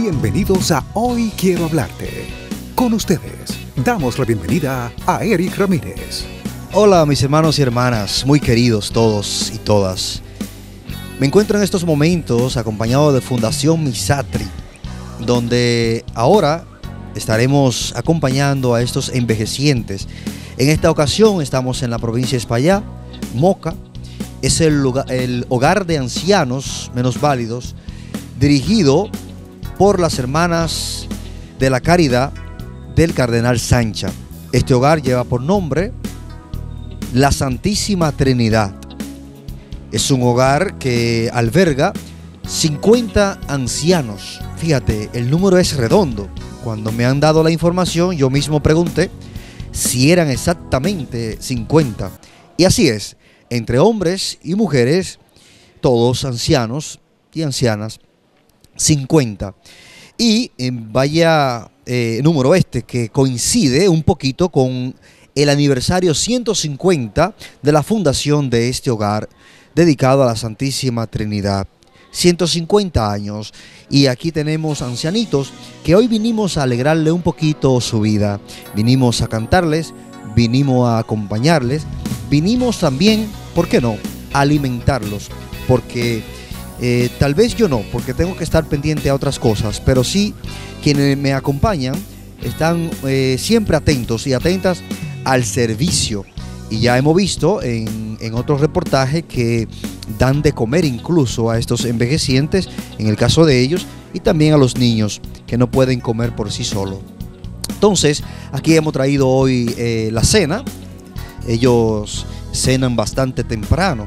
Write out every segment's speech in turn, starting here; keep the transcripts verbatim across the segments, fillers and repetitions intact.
Bienvenidos a Hoy Quiero Hablarte. Con ustedes, damos la bienvenida a Eric Ramírez. Hola mis hermanos y hermanas, muy queridos todos y todas. Me encuentro en estos momentos acompañado de Fundación Misatri, donde ahora estaremos acompañando a estos envejecientes. En esta ocasión estamos en la provincia de Espaillá, Moca. Es el, lugar, el hogar de ancianos menos válidos, dirigido por las hermanas de la Caridad del Cardenal Sancha. Este hogar lleva por nombre la Santísima Trinidad. Es un hogar que alberga cincuenta ancianos. Fíjate, el número es redondo. Cuando me han dado la información, yo mismo pregunté si eran exactamente cincuenta. Y así es, entre hombres y mujeres, todos ancianos y ancianas, cincuenta. Y en vaya eh, número este que coincide un poquito con el aniversario ciento cincuenta de la fundación de este hogar dedicado a la Santísima Trinidad. ciento cincuenta años, y aquí tenemos ancianitos que hoy vinimos a alegrarle un poquito su vida. Vinimos a cantarles, vinimos a acompañarles, vinimos también, ¿por qué no?, a alimentarlos, porque Eh, tal vez yo no, porque tengo que estar pendiente a otras cosas, pero sí quienes me acompañan están eh, siempre atentos y atentas al servicio. Y ya hemos visto en, en otros reportajes que dan de comer incluso a estos envejecientes, en el caso de ellos, y también a los niños que no pueden comer por sí solos. Entonces, aquí hemos traído hoy eh, la cena. Ellos cenan bastante temprano,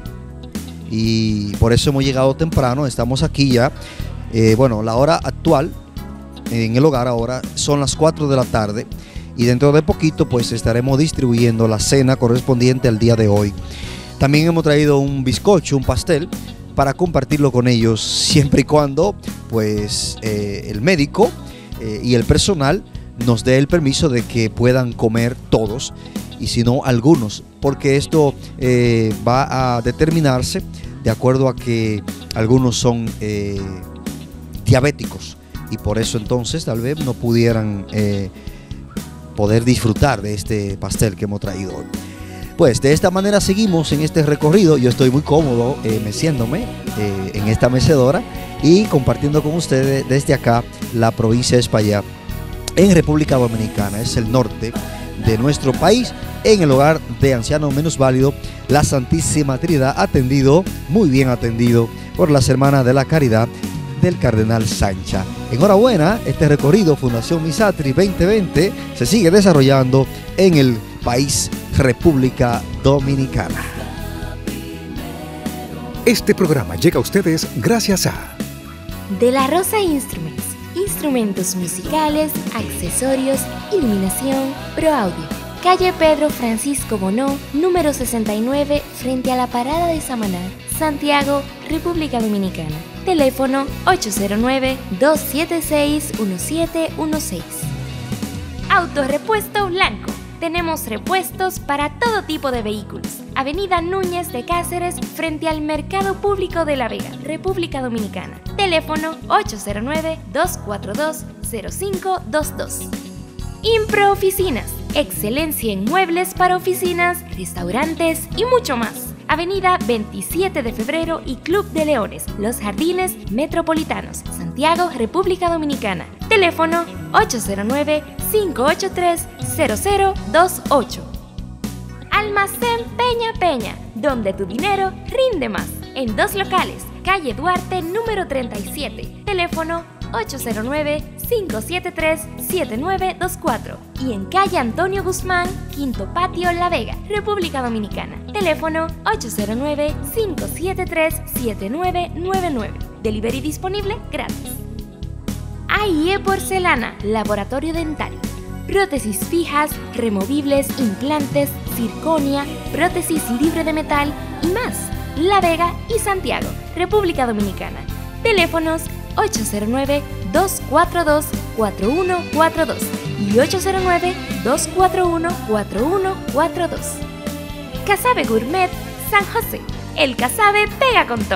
y por eso hemos llegado temprano. Estamos aquí ya, eh, bueno, la hora actual en el hogar ahora son las cuatro de la tarde, y dentro de poquito pues estaremos distribuyendo la cena correspondiente al día de hoy. También hemos traído un bizcocho, un pastel, para compartirlo con ellos, siempre y cuando pues eh, el médico eh, y el personal nos dé el permiso de que puedan comer todos, y si no, algunos, porque esto eh, va a determinarse de acuerdo a que algunos son eh, diabéticos, y por eso entonces tal vez no pudieran eh, poder disfrutar de este pastel que hemos traído hoy. Pues de esta manera seguimos en este recorrido. Yo estoy muy cómodo eh, meciéndome eh, en esta mecedora y compartiendo con ustedes desde acá la provincia de Espaillá, en República Dominicana. Es el norte de nuestro país, en el hogar de ancianos menos válidos, la Santísima Trinidad, atendido, muy bien atendido, por las hermanas de la Caridad del Cardenal Sancha. Enhorabuena, este recorrido Fundación Misatri veinte veinte se sigue desarrollando en el país República Dominicana. Este programa llega a ustedes gracias a De la Rosa Instruments, instrumentos musicales, accesorios, iluminación, Pro Audio. Calle Pedro Francisco Bonó, número sesenta y nueve, frente a la parada de Samaná, Santiago, República Dominicana. Teléfono ocho cero nueve, dos siete seis, uno siete uno seis. Autorepuesto Blanco. Tenemos repuestos para todo tipo de vehículos. Avenida Núñez de Cáceres, frente al Mercado Público de La Vega, República Dominicana. Teléfono ocho cero nueve, dos cuatro dos, cero cinco dos dos. Impro Oficinas. Excelencia en muebles para oficinas, restaurantes y mucho más. Avenida veintisiete de febrero y Club de Leones, Los Jardines Metropolitanos, Santiago, República Dominicana. Teléfono ocho cero nueve, cinco ocho tres, cero cero dos ocho. Almacén Peña Peña, donde tu dinero rinde más. En dos locales, calle Duarte número treinta y siete. Teléfono ocho cero nueve, cinco siete tres, siete nueve dos cuatro, y en calle Antonio Guzmán, Quinto Patio, La Vega, República Dominicana. Teléfono ocho cero nueve, cinco siete tres, siete nueve nueve nueve. Delivery disponible gratis. A I E Porcelana, laboratorio dental. Prótesis fijas, removibles, implantes, circonia, prótesis libre de metal y más. La Vega y Santiago, República Dominicana. Teléfonos ocho cero nueve, dos cuatro dos, cuatro uno cuatro dos y ocho cero nueve, dos cuatro uno, cuatro uno cuatro dos. Casabe Gourmet San José. El casabe pega con todo.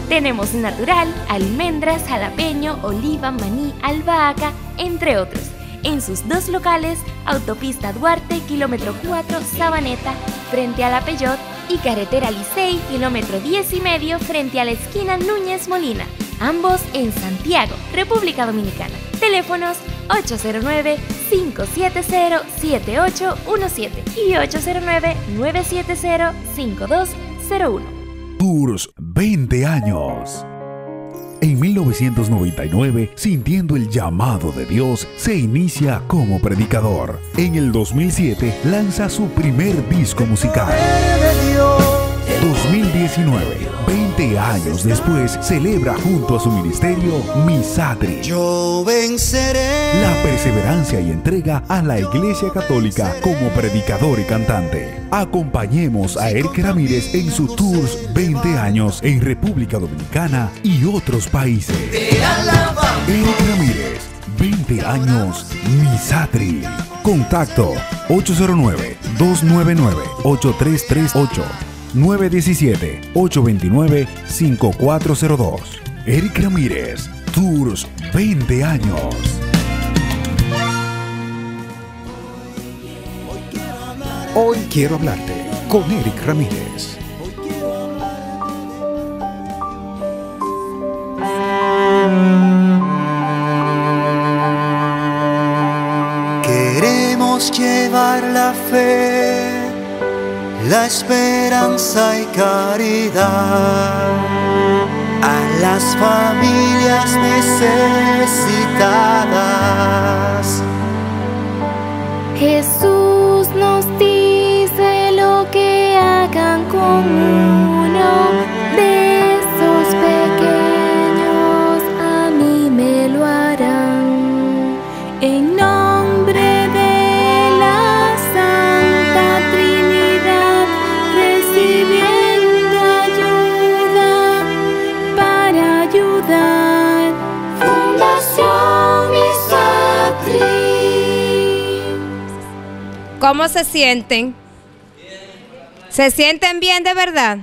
Tenemos natural, almendras, jalapeño, oliva, maní, albahaca, entre otros. En sus dos locales, Autopista Duarte, kilómetro cuatro, Sabaneta, frente a la Peyot, y Carretera Licey, kilómetro diez y medio, frente a la esquina Núñez Molina. Ambos en Santiago, República Dominicana. Teléfonos ocho cero nueve, cinco siete cero, siete ocho uno siete y ocho cero nueve, nueve siete cero, cinco dos cero uno. Tours veinte años. En mil novecientos noventa y nueve, sintiendo el llamado de Dios, se inicia como predicador. En el dos mil siete, lanza su primer disco musical. dos mil diecinueve, veinte años después, celebra junto a su ministerio Misatri. Yo venceré. La perseverancia y entrega a la Iglesia Católica como predicador y cantante. Acompañemos a Eric Ramírez en su Tours veinte años en República Dominicana y otros países. Eric Ramírez, veinte años, Misatri. Contacto ocho cero nueve, dos nueve nueve, ocho tres tres ocho. nueve uno siete, ocho dos nueve, cinco cuatro cero dos. Eric Ramírez, Tours veinte años. Hoy quiero hablarte con Eric Ramírez. Queremos llevar la fe, la esperanza y caridad a las familias necesitadas. Jesús nos dice lo que hagan con uno de esos pequeños, a mí me lo harán. En nombre de la Santa Trinidad, recibiendo ayuda para ayudar. Fundación Misatri. ¿Cómo se sienten? ¿Se sienten bien de verdad?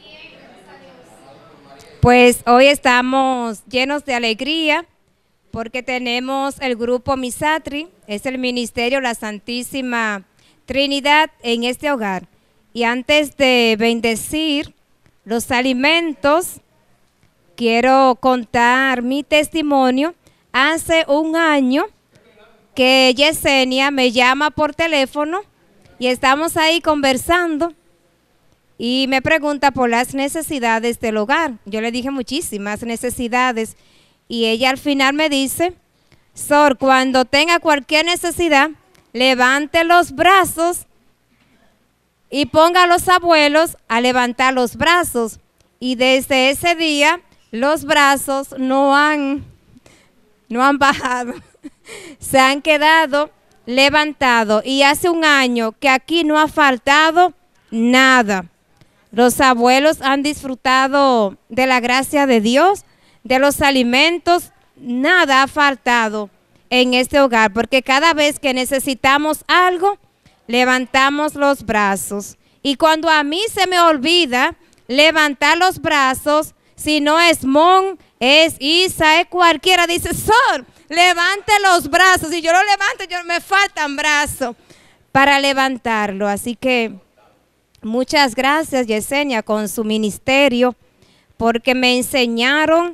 Pues hoy estamos llenos de alegría porque tenemos el grupo Misatri, es el ministerio La Santísima Trinidad en este hogar. Y antes de bendecir los alimentos, quiero contar mi testimonio. Hace un año que Yesenia me llama por teléfono y estamos ahí conversando y me pregunta por las necesidades del hogar. Yo le dije muchísimas necesidades y ella al final me dice: Sor, cuando tenga cualquier necesidad, levante los brazos y ponga a los abuelos a levantar los brazos. Y desde ese día los brazos no han, no han bajado. Se han quedado levantados y hace un año que aquí no ha faltado nada. Los abuelos han disfrutado de la gracia de Dios, de los alimentos, nada ha faltado en este hogar, porque cada vez que necesitamos algo, levantamos los brazos. Y cuando a mí se me olvida levantar los brazos, si no es Mon, es Isa, es cualquiera, dice: Sor, levante los brazos. Y yo lo levanto, yo, me faltan brazos para levantarlo. Así que muchas gracias, Yesenia, con su ministerio, porque me enseñaron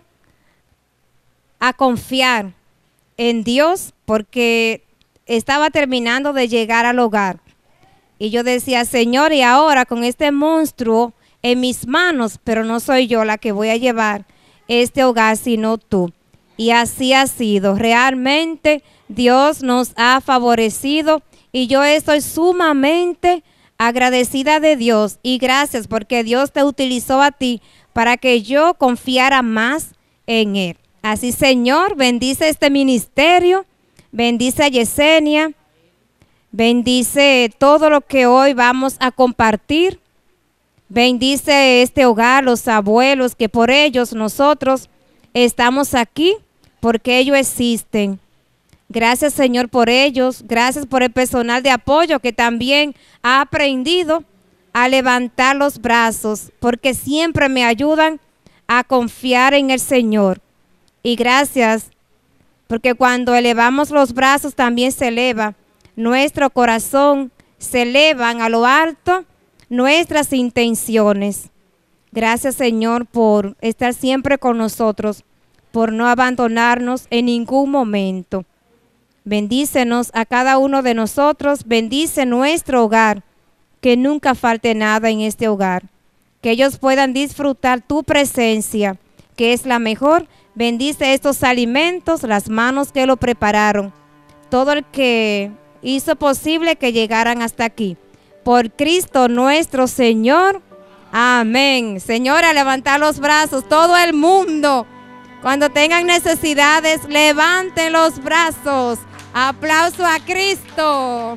a confiar en Dios, porque estaba terminando de llegar al hogar. Y yo decía: Señor, y ahora con este monstruo en mis manos, pero no soy yo la que voy a llevar este hogar, sino tú. Y así ha sido. Realmente Dios nos ha favorecido y yo estoy sumamente agradecida de Dios. Y gracias porque Dios te utilizó a ti para que yo confiara más en Él. Así, Señor, bendice este ministerio, bendice a Yesenia, bendice todo lo que hoy vamos a compartir. Bendice este hogar, los abuelos, que por ellos nosotros estamos aquí, porque ellos existen. Gracias, Señor, por ellos. Gracias por el personal de apoyo que también ha aprendido a levantar los brazos, porque siempre me ayudan a confiar en el Señor. Y gracias, porque cuando elevamos los brazos también se eleva nuestro corazón, se elevan a lo alto nuestras intenciones. Gracias, Señor, por estar siempre con nosotros, por no abandonarnos en ningún momento. Bendícenos a cada uno de nosotros, bendice nuestro hogar, que nunca falte nada en este hogar, que ellos puedan disfrutar tu presencia, que es la mejor. Bendice estos alimentos, las manos que lo prepararon, todo el que hizo posible que llegaran hasta aquí. Por Cristo nuestro Señor. Amén. Señora, levantar los brazos, todo el mundo. Cuando tengan necesidades, levanten los brazos. Aplauso a Cristo.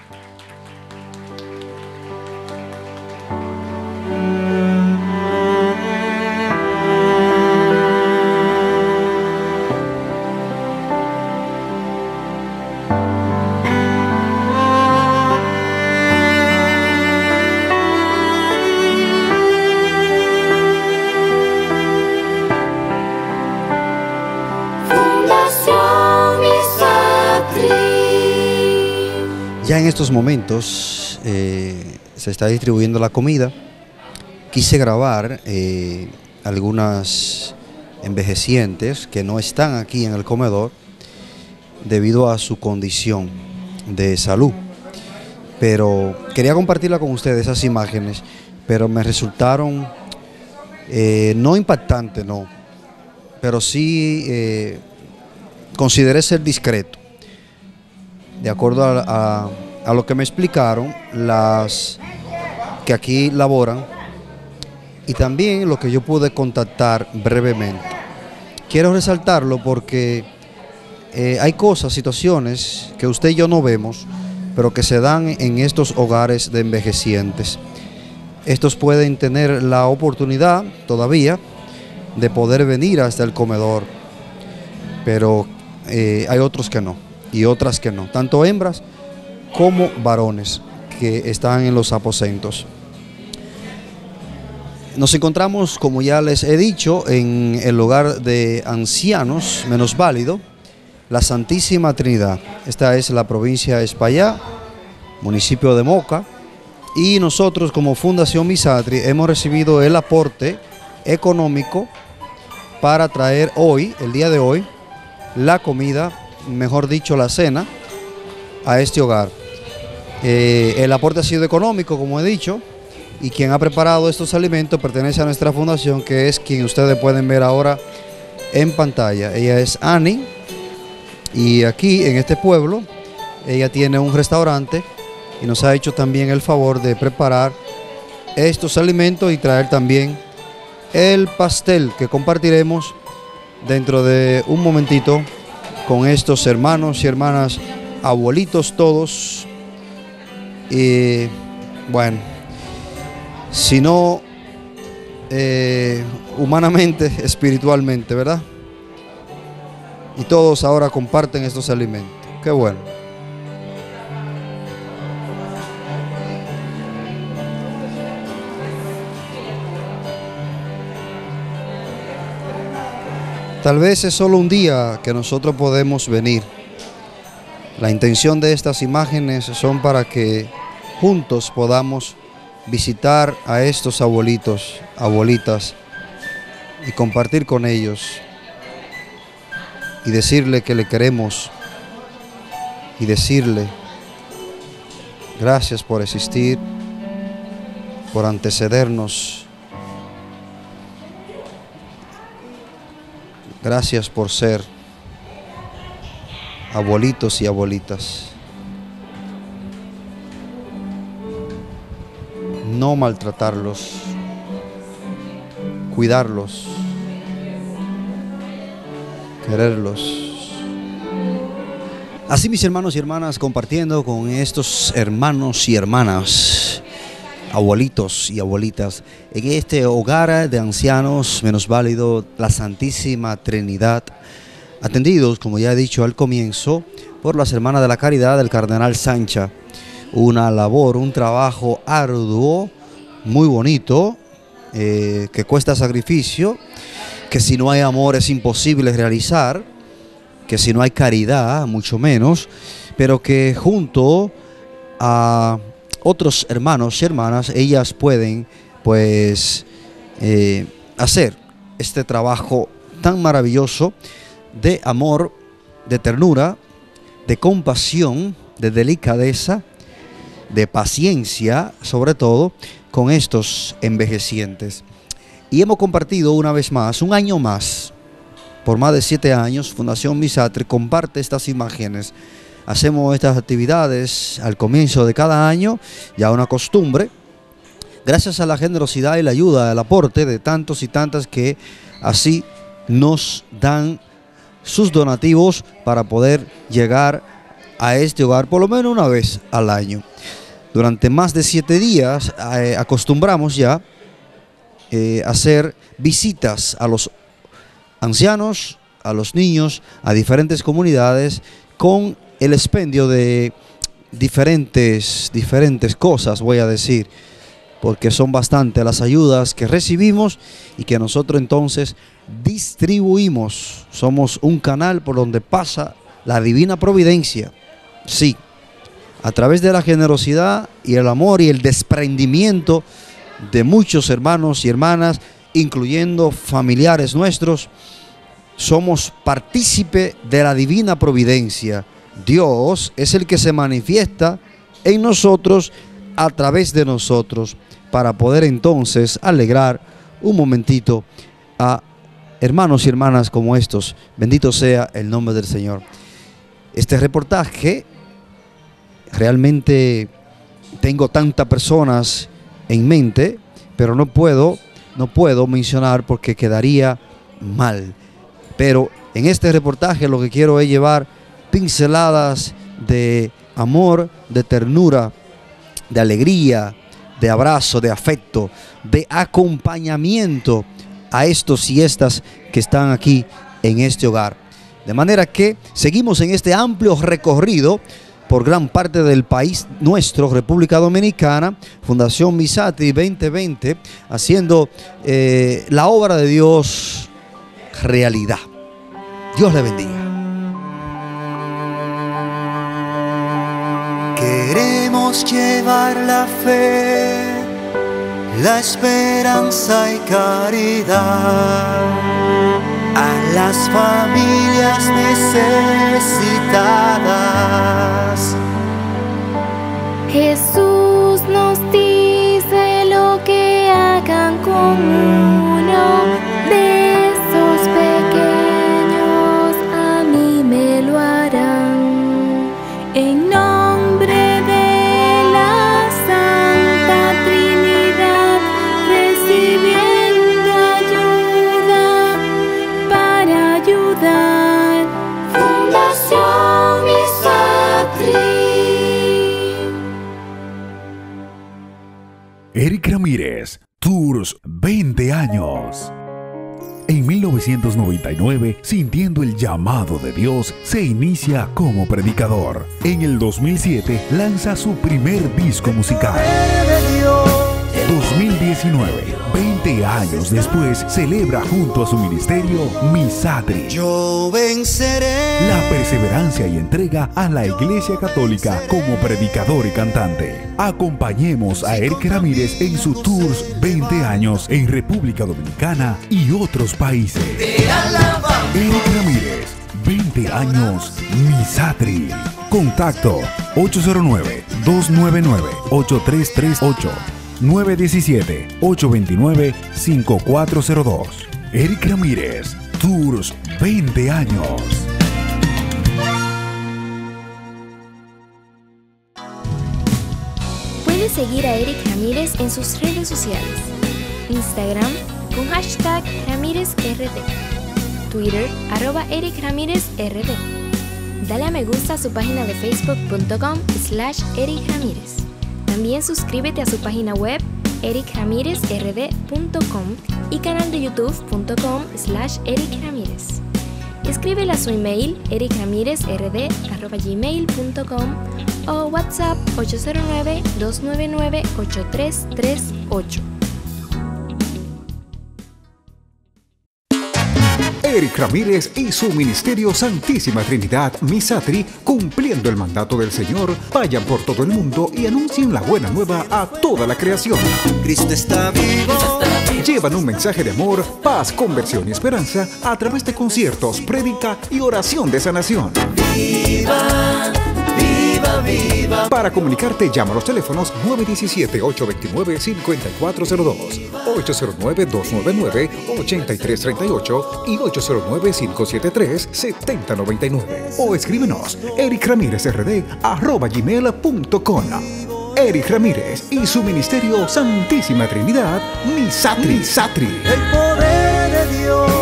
Ya en estos momentos eh, se está distribuyendo la comida. Quise grabar eh, algunas envejecientes que no están aquí en el comedor debido a su condición de salud. Pero quería compartirla con ustedes esas imágenes, pero me resultaron eh, no impactantes, no, pero sí eh, consideré ser discreto. De acuerdo a, a, a lo que me explicaron, las que aquí laboran, y también lo que yo pude contactar brevemente. Quiero resaltarlo porque eh, hay cosas, situaciones que usted y yo no vemos, pero que se dan en estos hogares de envejecientes. Estos pueden tener la oportunidad todavía de poder venir hasta el comedor, pero eh, hay otros que no, y otras que no, tanto hembras como varones que están en los aposentos. Nos encontramos, como ya les he dicho, en el hogar de ancianos menos válido, la Santísima Trinidad. Esta es la provincia de Espaillá, municipio de Moca, y nosotros como Fundación Misatri hemos recibido el aporte económico para traer hoy, el día de hoy, la comida, mejor dicho la cena, a este hogar. Eh, el aporte ha sido económico, como he dicho, y quien ha preparado estos alimentos pertenece a nuestra fundación, que es quien ustedes pueden ver ahora en pantalla. Ella es Annie, y aquí en este pueblo ella tiene un restaurante y nos ha hecho también el favor de preparar estos alimentos y traer también el pastel que compartiremos dentro de un momentito con estos hermanos y hermanas, abuelitos todos. Y bueno, si no eh, humanamente, espiritualmente, ¿verdad? Y todos ahora comparten estos alimentos. Qué bueno. Tal vez es solo un día que nosotros podemos venir. La intención de estas imágenes son para que juntos podamos visitar a estos abuelitos, abuelitas, y compartir con ellos y decirle que le queremos y decirle gracias por existir, por antecedernos, gracias por ser abuelitos y abuelitas. No maltratarlos, cuidarlos, quererlos. Así, mis hermanos y hermanas, compartiendo con estos hermanos y hermanas, abuelitos y abuelitas, en este hogar de ancianos menos válido, la Santísima Trinidad, atendidos, como ya he dicho al comienzo, por las Hermanas de la Caridad del Cardenal Sancha. Una labor, un trabajo arduo, muy bonito, eh, que cuesta sacrificio, que si no hay amor es imposible realizar, que si no hay caridad, mucho menos, pero que junto a otros hermanos y hermanas, ellas pueden pues eh, hacer este trabajo tan maravilloso de amor, de ternura, de compasión, de delicadeza, de paciencia, sobre todo, con estos envejecientes. Y hemos compartido una vez más, un año más, por más de siete años, Fundación Misatri comparte estas imágenes. Hacemos estas actividades al comienzo de cada año, ya una costumbre, gracias a la generosidad y la ayuda, el aporte de tantos y tantas que así nos dan sus donativos para poder llegar a este hogar por lo menos una vez al año. Durante más de siete días eh, acostumbramos ya eh, hacer visitas a los ancianos, a los niños, a diferentes comunidades con el expendio de diferentes, diferentes cosas, voy a decir, porque son bastante las ayudas que recibimos y que nosotros entonces distribuimos. Somos un canal por donde pasa la divina providencia. Sí, a través de la generosidad y el amor y el desprendimiento de muchos hermanos y hermanas, incluyendo familiares nuestros, somos partícipe de la divina providencia. Dios es el que se manifiesta en nosotros, a través de nosotros, para poder entonces alegrar un momentito a hermanos y hermanas como estos. Bendito sea el nombre del Señor. Este reportaje, realmente tengo tantas personas en mente, pero no puedo, no puedo mencionar porque quedaría mal. Pero en este reportaje lo que quiero es llevar pinceladas de amor, de ternura, de alegría, de abrazo, de afecto, de acompañamiento a estos y estas que están aquí en este hogar. De manera que seguimos en este amplio recorrido por gran parte del país nuestro, República Dominicana, Fundación Misatri veinte veinte, haciendo eh, la obra de Dios realidad. Dios le bendiga. Queremos llevar la fe, la esperanza y caridad a las familias necesitadas. Jesús nos dice lo que hagan con uno de esos pequeños, a mí me lo harán. En nombre de la Santa Trinidad, recibiendo ayuda para ayudar. Fundación Misatri. Eric Ramírez, Tours veinte años. En mil novecientos noventa y nueve, sintiendo el llamado de Dios, se inicia como predicador. En el dos mil siete, lanza su primer disco musical. dos mil diecinueve, veinte años después, celebra junto a su ministerio Misatri. Yo venceré. La perseverancia y entrega a la Iglesia Católica como predicador y cantante. Acompañemos a Eric Ramírez en su Tours veinte años en República Dominicana y otros países. Eric Ramírez, veinte años, Misatri. Contacto ocho cero nueve, dos nueve nueve, ocho tres tres ocho. nueve uno siete, ocho dos nueve, cinco cuatro cero dos. Eric Ramírez, Tours veinte años. Puedes seguir a Eric Ramírez en sus redes sociales. Instagram con hashtag RamírezRD. Twitter arroba Eric Ramírez R D. Dale a me gusta a su página de facebook.com slash Eric Ramírez. También suscríbete a su página web eric ramirez r d punto com y canal de youtube.com slash Eric Ramírez. Escríbele a su email eric ramirez r d arroba gmail punto com o WhatsApp ocho cero nueve, dos nueve nueve, ocho tres tres ocho. Eric Ramírez y su ministerio Santísima Trinidad Misatri, cumpliendo el mandato del Señor, vayan por todo el mundo y anuncien la buena nueva a toda la creación. Cristo está vivo. Llevan un mensaje de amor, paz, conversión y esperanza a través de conciertos, prédica y oración de sanación. Viva, viva, viva. Para comunicarte, llama a los teléfonos nueve uno siete, ocho dos nueve, cinco cuatro cero dos, ocho cero nueve, dos nueve nueve, ocho tres tres ocho y ocho cero nueve, cinco siete tres, siete cero nueve nueve. O escríbenos eric ramírez r d arroba gmail punto com. Eric Ramírez y su ministerio Santísima Trinidad Misatri. Misatri. El poder de Dios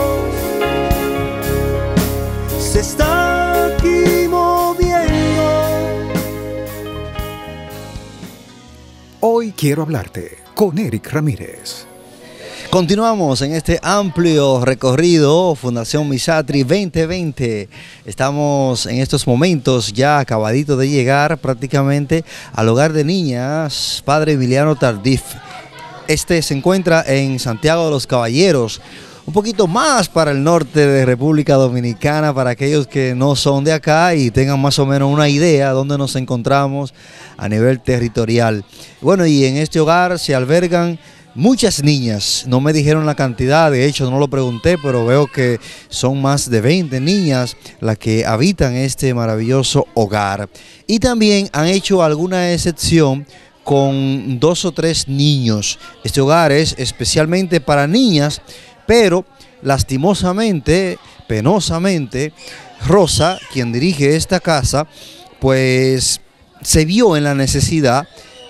se está aquí moviendo. Hoy quiero hablarte con Eric Ramírez. Continuamos en este amplio recorrido Fundación Misatri veinte veinte. Estamos en estos momentos ya acabadito de llegar prácticamente al hogar de niñas Padre Emiliano Tardif. Este se encuentra en Santiago de los Caballeros, un poquito más para el norte de República Dominicana, para aquellos que no son de acá y tengan más o menos una idea de dónde nos encontramos a nivel territorial. Bueno, y en este hogar se albergan muchas niñas. No me dijeron la cantidad, de hecho no lo pregunté, pero veo que son más de veinte niñas las que habitan este maravilloso hogar. Y también han hecho alguna excepción con dos o tres niños. Este hogar es especialmente para niñas, pero lastimosamente, penosamente, Rosa, quien dirige esta casa, pues se vio en la necesidad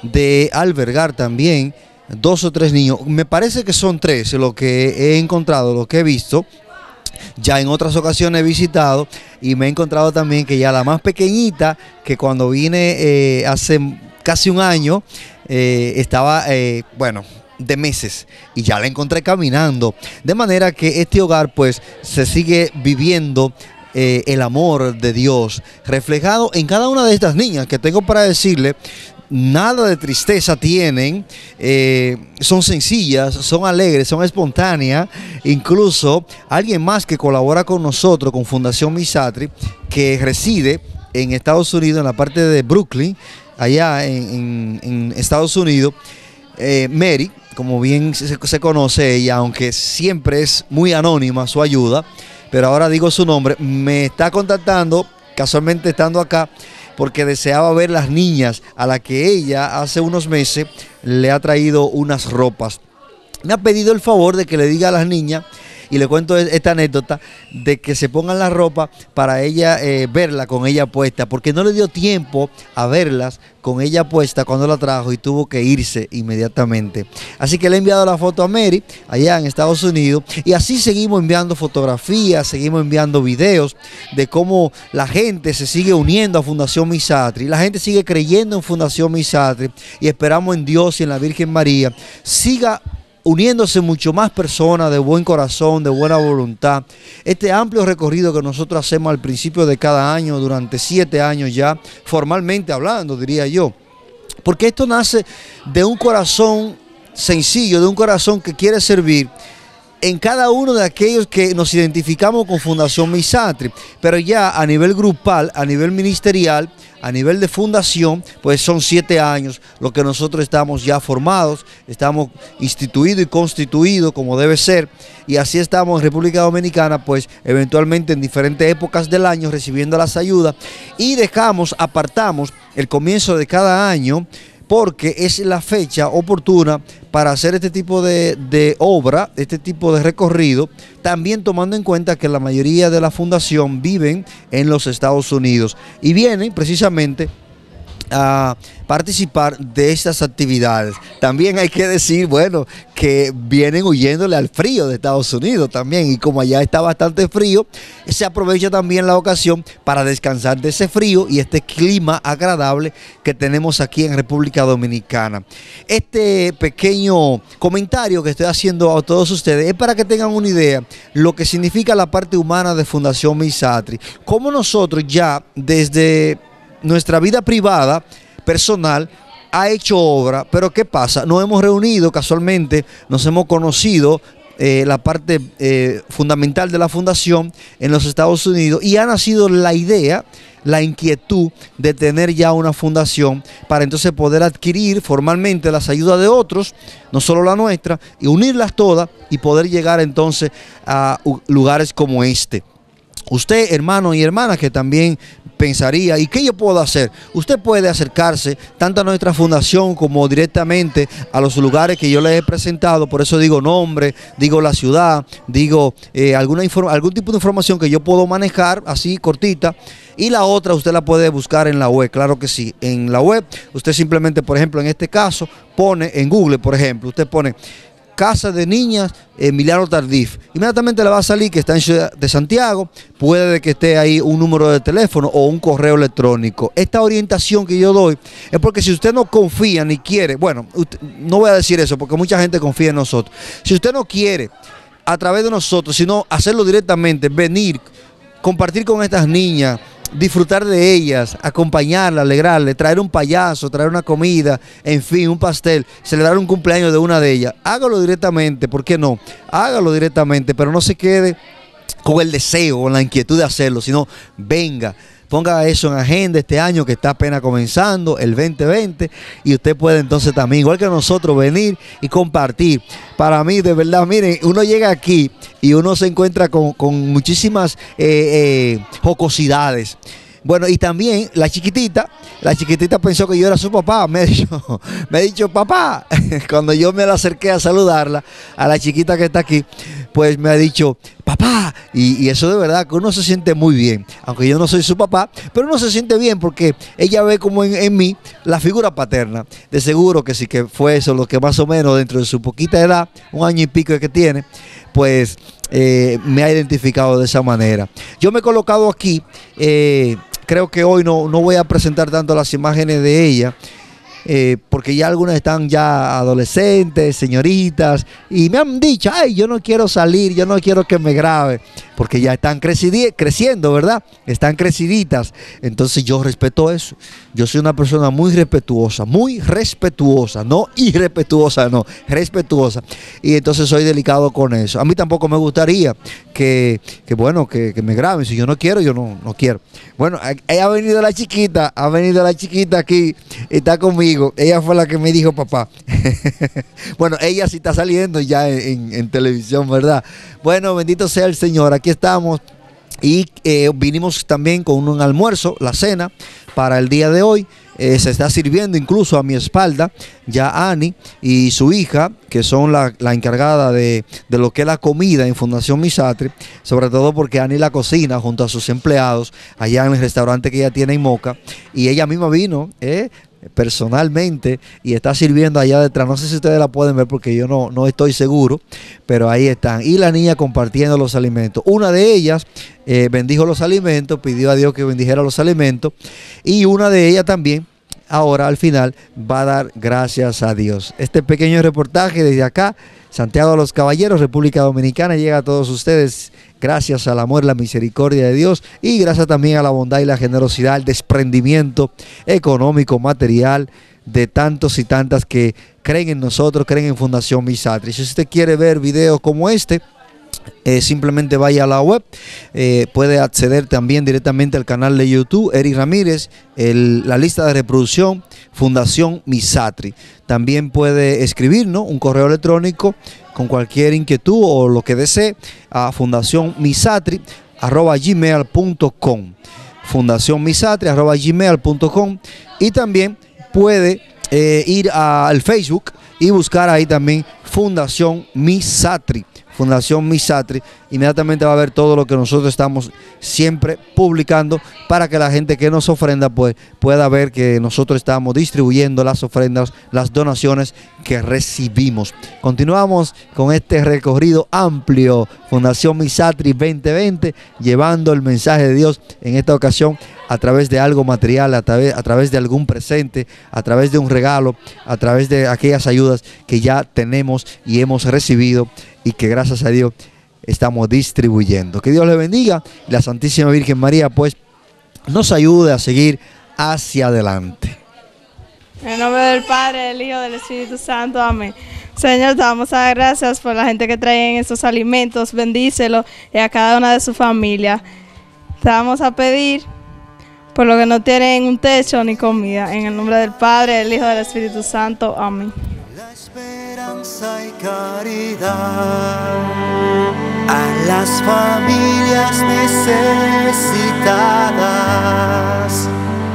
de albergar también dos o tres niños. Me parece que son tres lo que he encontrado, lo que he visto. Ya en otras ocasiones he visitado y me he encontrado también que ya la más pequeñita, que cuando vine eh, hace casi un año, eh, estaba, eh, bueno, de meses, y ya la encontré caminando. De manera que este hogar pues se sigue viviendo eh, el amor de Dios reflejado en cada una de estas niñas que tengo para decirle. Nada de tristeza tienen, eh, son sencillas, son alegres, son espontáneas. Incluso alguien más que colabora con nosotros, con Fundación Misatri, que reside en Estados Unidos, en la parte de Brooklyn, allá en, en, en Estados Unidos, eh, Mary, como bien se, se conoce ella, aunque siempre es muy anónima su ayuda, pero ahora digo su nombre, me está contactando, casualmente estando acá, porque deseaba ver las niñas a las que ella hace unos meses le ha traído unas ropas. Me ha pedido el favor de que le diga a las niñas, y le cuento esta anécdota, de que se pongan la ropa para ella eh, verla con ella puesta, porque no le dio tiempo a verlas con ella puesta cuando la trajo y tuvo que irse inmediatamente. Así que le he enviado la foto a Mary allá en Estados Unidos, y así seguimos enviando fotografías, seguimos enviando videos de cómo la gente se sigue uniendo a Fundación Misatri, la gente sigue creyendo en Fundación Misatri, y esperamos en Dios y en la Virgen María siga uniéndose mucho más personas de buen corazón, de buena voluntad. Este amplio recorrido que nosotros hacemos al principio de cada año, durante siete años ya, formalmente hablando, diría yo. Porque esto nace de un corazón sencillo, de un corazón que quiere servir en cada uno de aquellos que nos identificamos con Fundación Misatri. Pero ya a nivel grupal, a nivel ministerial, a nivel de fundación, pues son siete años lo que nosotros estamos ya formados, estamos instituidos y constituidos como debe ser, y así estamos en República Dominicana, pues eventualmente en diferentes épocas del año recibiendo las ayudas, y dejamos, apartamos el comienzo de cada año, porque es la fecha oportuna para hacer este tipo de, de obra, este tipo de recorrido, también tomando en cuenta que la mayoría de la fundación viven en los Estados Unidos y vienen precisamente a participar de estas actividades. También hay que decir, bueno, que vienen huyéndole al frío de Estados Unidos también, y como allá está bastante frío, se aprovecha también la ocasión para descansar de ese frío y este clima agradable que tenemos aquí en República Dominicana. Este pequeño comentario que estoy haciendo a todos ustedes es para que tengan una idea lo que significa la parte humana de Fundación Misatri, cómo nosotros ya desde nuestra vida privada, personal, ha hecho obra, pero ¿qué pasa? Nos hemos reunido casualmente, nos hemos conocido eh, la parte eh, fundamental de la fundación en los Estados Unidos, y ha nacido la idea, la inquietud de tener ya una fundación para entonces poder adquirir formalmente las ayudas de otros, no solo la nuestra, y unirlas todas y poder llegar entonces a lugares como este. Usted, hermano y hermana, que también pensaría, ¿y qué yo puedo hacer? Usted puede acercarse tanto a nuestra fundación como directamente a los lugares que yo les he presentado. Por eso digo nombre, digo la ciudad, digo eh, alguna algún tipo de información que yo puedo manejar así cortita. Y la otra usted la puede buscar en la web, claro que sí. En la web usted simplemente, por ejemplo, en este caso, pone en Google, por ejemplo, usted pone Casa de Niñas Emiliano Tardif. Inmediatamente le va a salir que está en Ciudad de Santiago, puede que esté ahí un número de teléfono o un correo electrónico. Esta orientación que yo doy es porque si usted no confía ni quiere, bueno, usted, no voy a decir eso porque mucha gente confía en nosotros. Si usted no quiere a través de nosotros, sino hacerlo directamente, venir, compartir con estas niñas, disfrutar de ellas, acompañarla, alegrarle, traer un payaso, traer una comida, en fin, un pastel, celebrar un cumpleaños de una de ellas, hágalo directamente, ¿por qué no? Hágalo directamente, pero no se quede con el deseo, con la inquietud de hacerlo, sino venga, ponga eso en agenda este año que está apenas comenzando, el veinte veinte, y usted puede entonces también, igual que nosotros, venir y compartir. Para mí, de verdad, miren, uno llega aquí y uno se encuentra con, con muchísimas eh, eh, jocosidades. Bueno, y también la chiquitita, la chiquitita pensó que yo era su papá, me ha dicho, me ha dicho papá, cuando yo me la acerqué a saludarla, a la chiquita que está aquí, pues me ha dicho papá, y, y eso de verdad que uno se siente muy bien, aunque yo no soy su papá, pero uno se siente bien porque ella ve como en, en mí la figura paterna. De seguro que sí que fue eso lo que más o menos dentro de su poquita edad, un año y pico que tiene, pues eh, me ha identificado de esa manera. Yo me he colocado aquí, eh, creo que hoy no, no voy a presentar tanto las imágenes de ella, eh, porque ya algunas están ya adolescentes, señoritas, y me han dicho, ay, yo no quiero salir, yo no quiero que me grabe, porque ya están creciendo, ¿verdad? Están creciditas. Entonces yo respeto eso. Yo soy una persona muy respetuosa, muy respetuosa, no irrespetuosa, no, respetuosa. Y entonces soy delicado con eso. A mí tampoco me gustaría que, que bueno, que, que me graben. Si yo no quiero, yo no, no quiero. Bueno, ha venido la chiquita, ha venido la chiquita aquí, está conmigo. Ella fue la que me dijo papá. Bueno, ella sí está saliendo ya en, en, en televisión, ¿verdad? Bueno, bendito sea el Señor. Aquí estamos y eh, vinimos también con un almuerzo, la cena para el día de hoy. Eh, se está sirviendo incluso a mi espalda ya Ani y su hija, que son la, la encargada de, de lo que es la comida en Fundación Misatri, sobre todo porque Ani la cocina junto a sus empleados allá en el restaurante que ella tiene en Moca, y ella misma vino eh, personalmente y está sirviendo allá detrás. No sé si ustedes la pueden ver porque yo no, no estoy seguro, pero ahí están, y la niña compartiendo los alimentos. Una de ellas eh, bendijo los alimentos, pidió a Dios que bendijera los alimentos, y una de ellas también ahora al final va a dar gracias a Dios. Este pequeño reportaje desde acá, Santiago de los Caballeros, República Dominicana, llega a todos ustedes gracias al amor y la misericordia de Dios, y gracias también a la bondad y la generosidad, el desprendimiento económico, material de tantos y tantas que creen en nosotros, creen en Fundación Misatri. Si usted quiere ver videos como este, Eh, simplemente vaya a la web, eh, puede acceder también directamente al canal de YouTube, Eric Ramírez, el, la lista de reproducción, Fundación Misatri. También puede escribirnos un correo electrónico con cualquier inquietud o lo que desee a fundación misatri arroba gmail punto com, fundación misatri arroba gmail punto com, y también puede eh, ir a, al Facebook y buscar ahí también Fundación Misatri. Fundación Misatri, inmediatamente va a ver todo lo que nosotros estamos siempre publicando para que la gente que nos ofrenda pues pueda ver que nosotros estamos distribuyendo las ofrendas, las donaciones que recibimos. Continuamos con este recorrido amplio, Fundación Misatri veinte veinte, llevando el mensaje de Dios en esta ocasión a través de algo material, a través, a través de algún presente, a través de un regalo, a través de aquellas ayudas que ya tenemos y hemos recibido y que gracias a Dios estamos distribuyendo. Que Dios le bendiga y la Santísima Virgen María pues nos ayude a seguir hacia adelante. En el nombre del Padre, del Hijo, del Espíritu Santo, amén. Señor, te damos a dar gracias por la gente que trae estos alimentos, bendícelo y a cada una de su familia. Te vamos a pedir por lo que no tienen un techo ni comida. En el nombre del Padre, del Hijo y del Espíritu Santo. Amén. La esperanza y caridad a las familias necesitadas.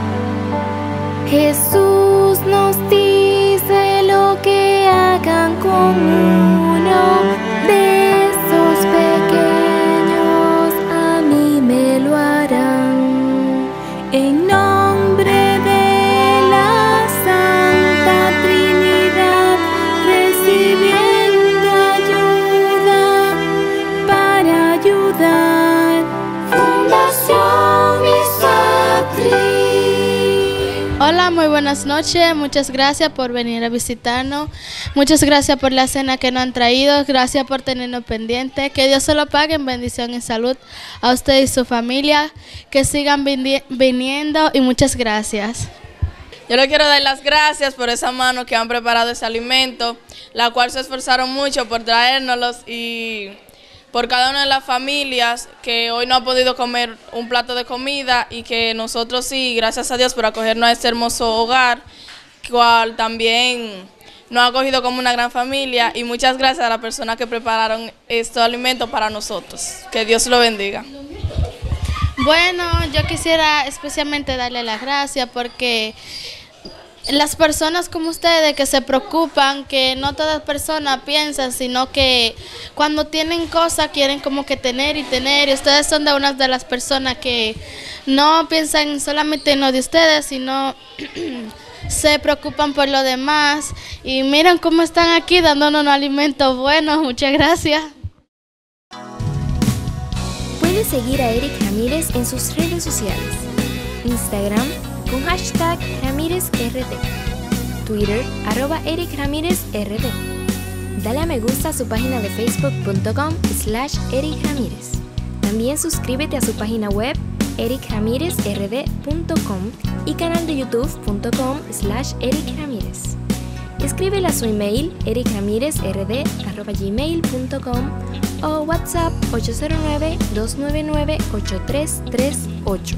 Jesús nos dice lo que hagan con uno de esos pequeños, a mí me lo harán. En nombre de la Santa Trinidad, recibiendo ayuda para ayudar. Fundación Misatri. Hola, muy buenas noches. Muchas gracias por venir a visitarnos. Muchas gracias por la cena que nos han traído. Gracias por tenernos pendientes. Que Dios se lo pague en bendición y salud a usted y su familia. Que sigan viniendo y muchas gracias. Yo le quiero dar las gracias por esa mano que han preparado ese alimento, la cual se esforzaron mucho por traérnoslos y por cada una de las familias que hoy no ha podido comer un plato de comida y que nosotros sí, gracias a Dios por acogernos a este hermoso hogar, cual también nos ha acogido como una gran familia, y muchas gracias a las personas que prepararon estos alimentos para nosotros. Que Dios lo bendiga. Bueno, yo quisiera especialmente darle las gracias porque las personas como ustedes que se preocupan, que no todas personas piensan, sino que cuando tienen cosas quieren como que tener y tener, y ustedes son de una de las personas que no piensan solamente en lo de ustedes, sino se preocupan por lo demás, y miren cómo están aquí dándonos un alimento bueno. Muchas gracias. Puedes seguir a Eric Ramírez en sus redes sociales. Instagram con hashtag RamírezRD. Twitter arroba Eric Ramírez R D. Dale a me gusta a su página de facebook.com slash Eric Ramírez. También suscríbete a su página web eric ramírez r d punto com y canal de youtube.com slash Eric Ramírez. Escríbele a su email ericramirezrd arroba gmail punto com o WhatsApp ocho cero nueve, dos nueve nueve, ocho tres tres ocho.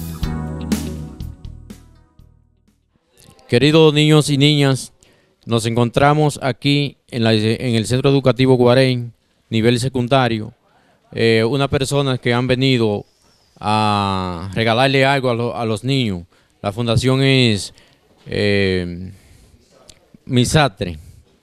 Queridos niños y niñas, nos encontramos aquí en, la, en el Centro Educativo Guarén, nivel secundario. Eh, unas personas que han venido a regalarle algo a, lo, a los niños. La fundación es eh, Misatri,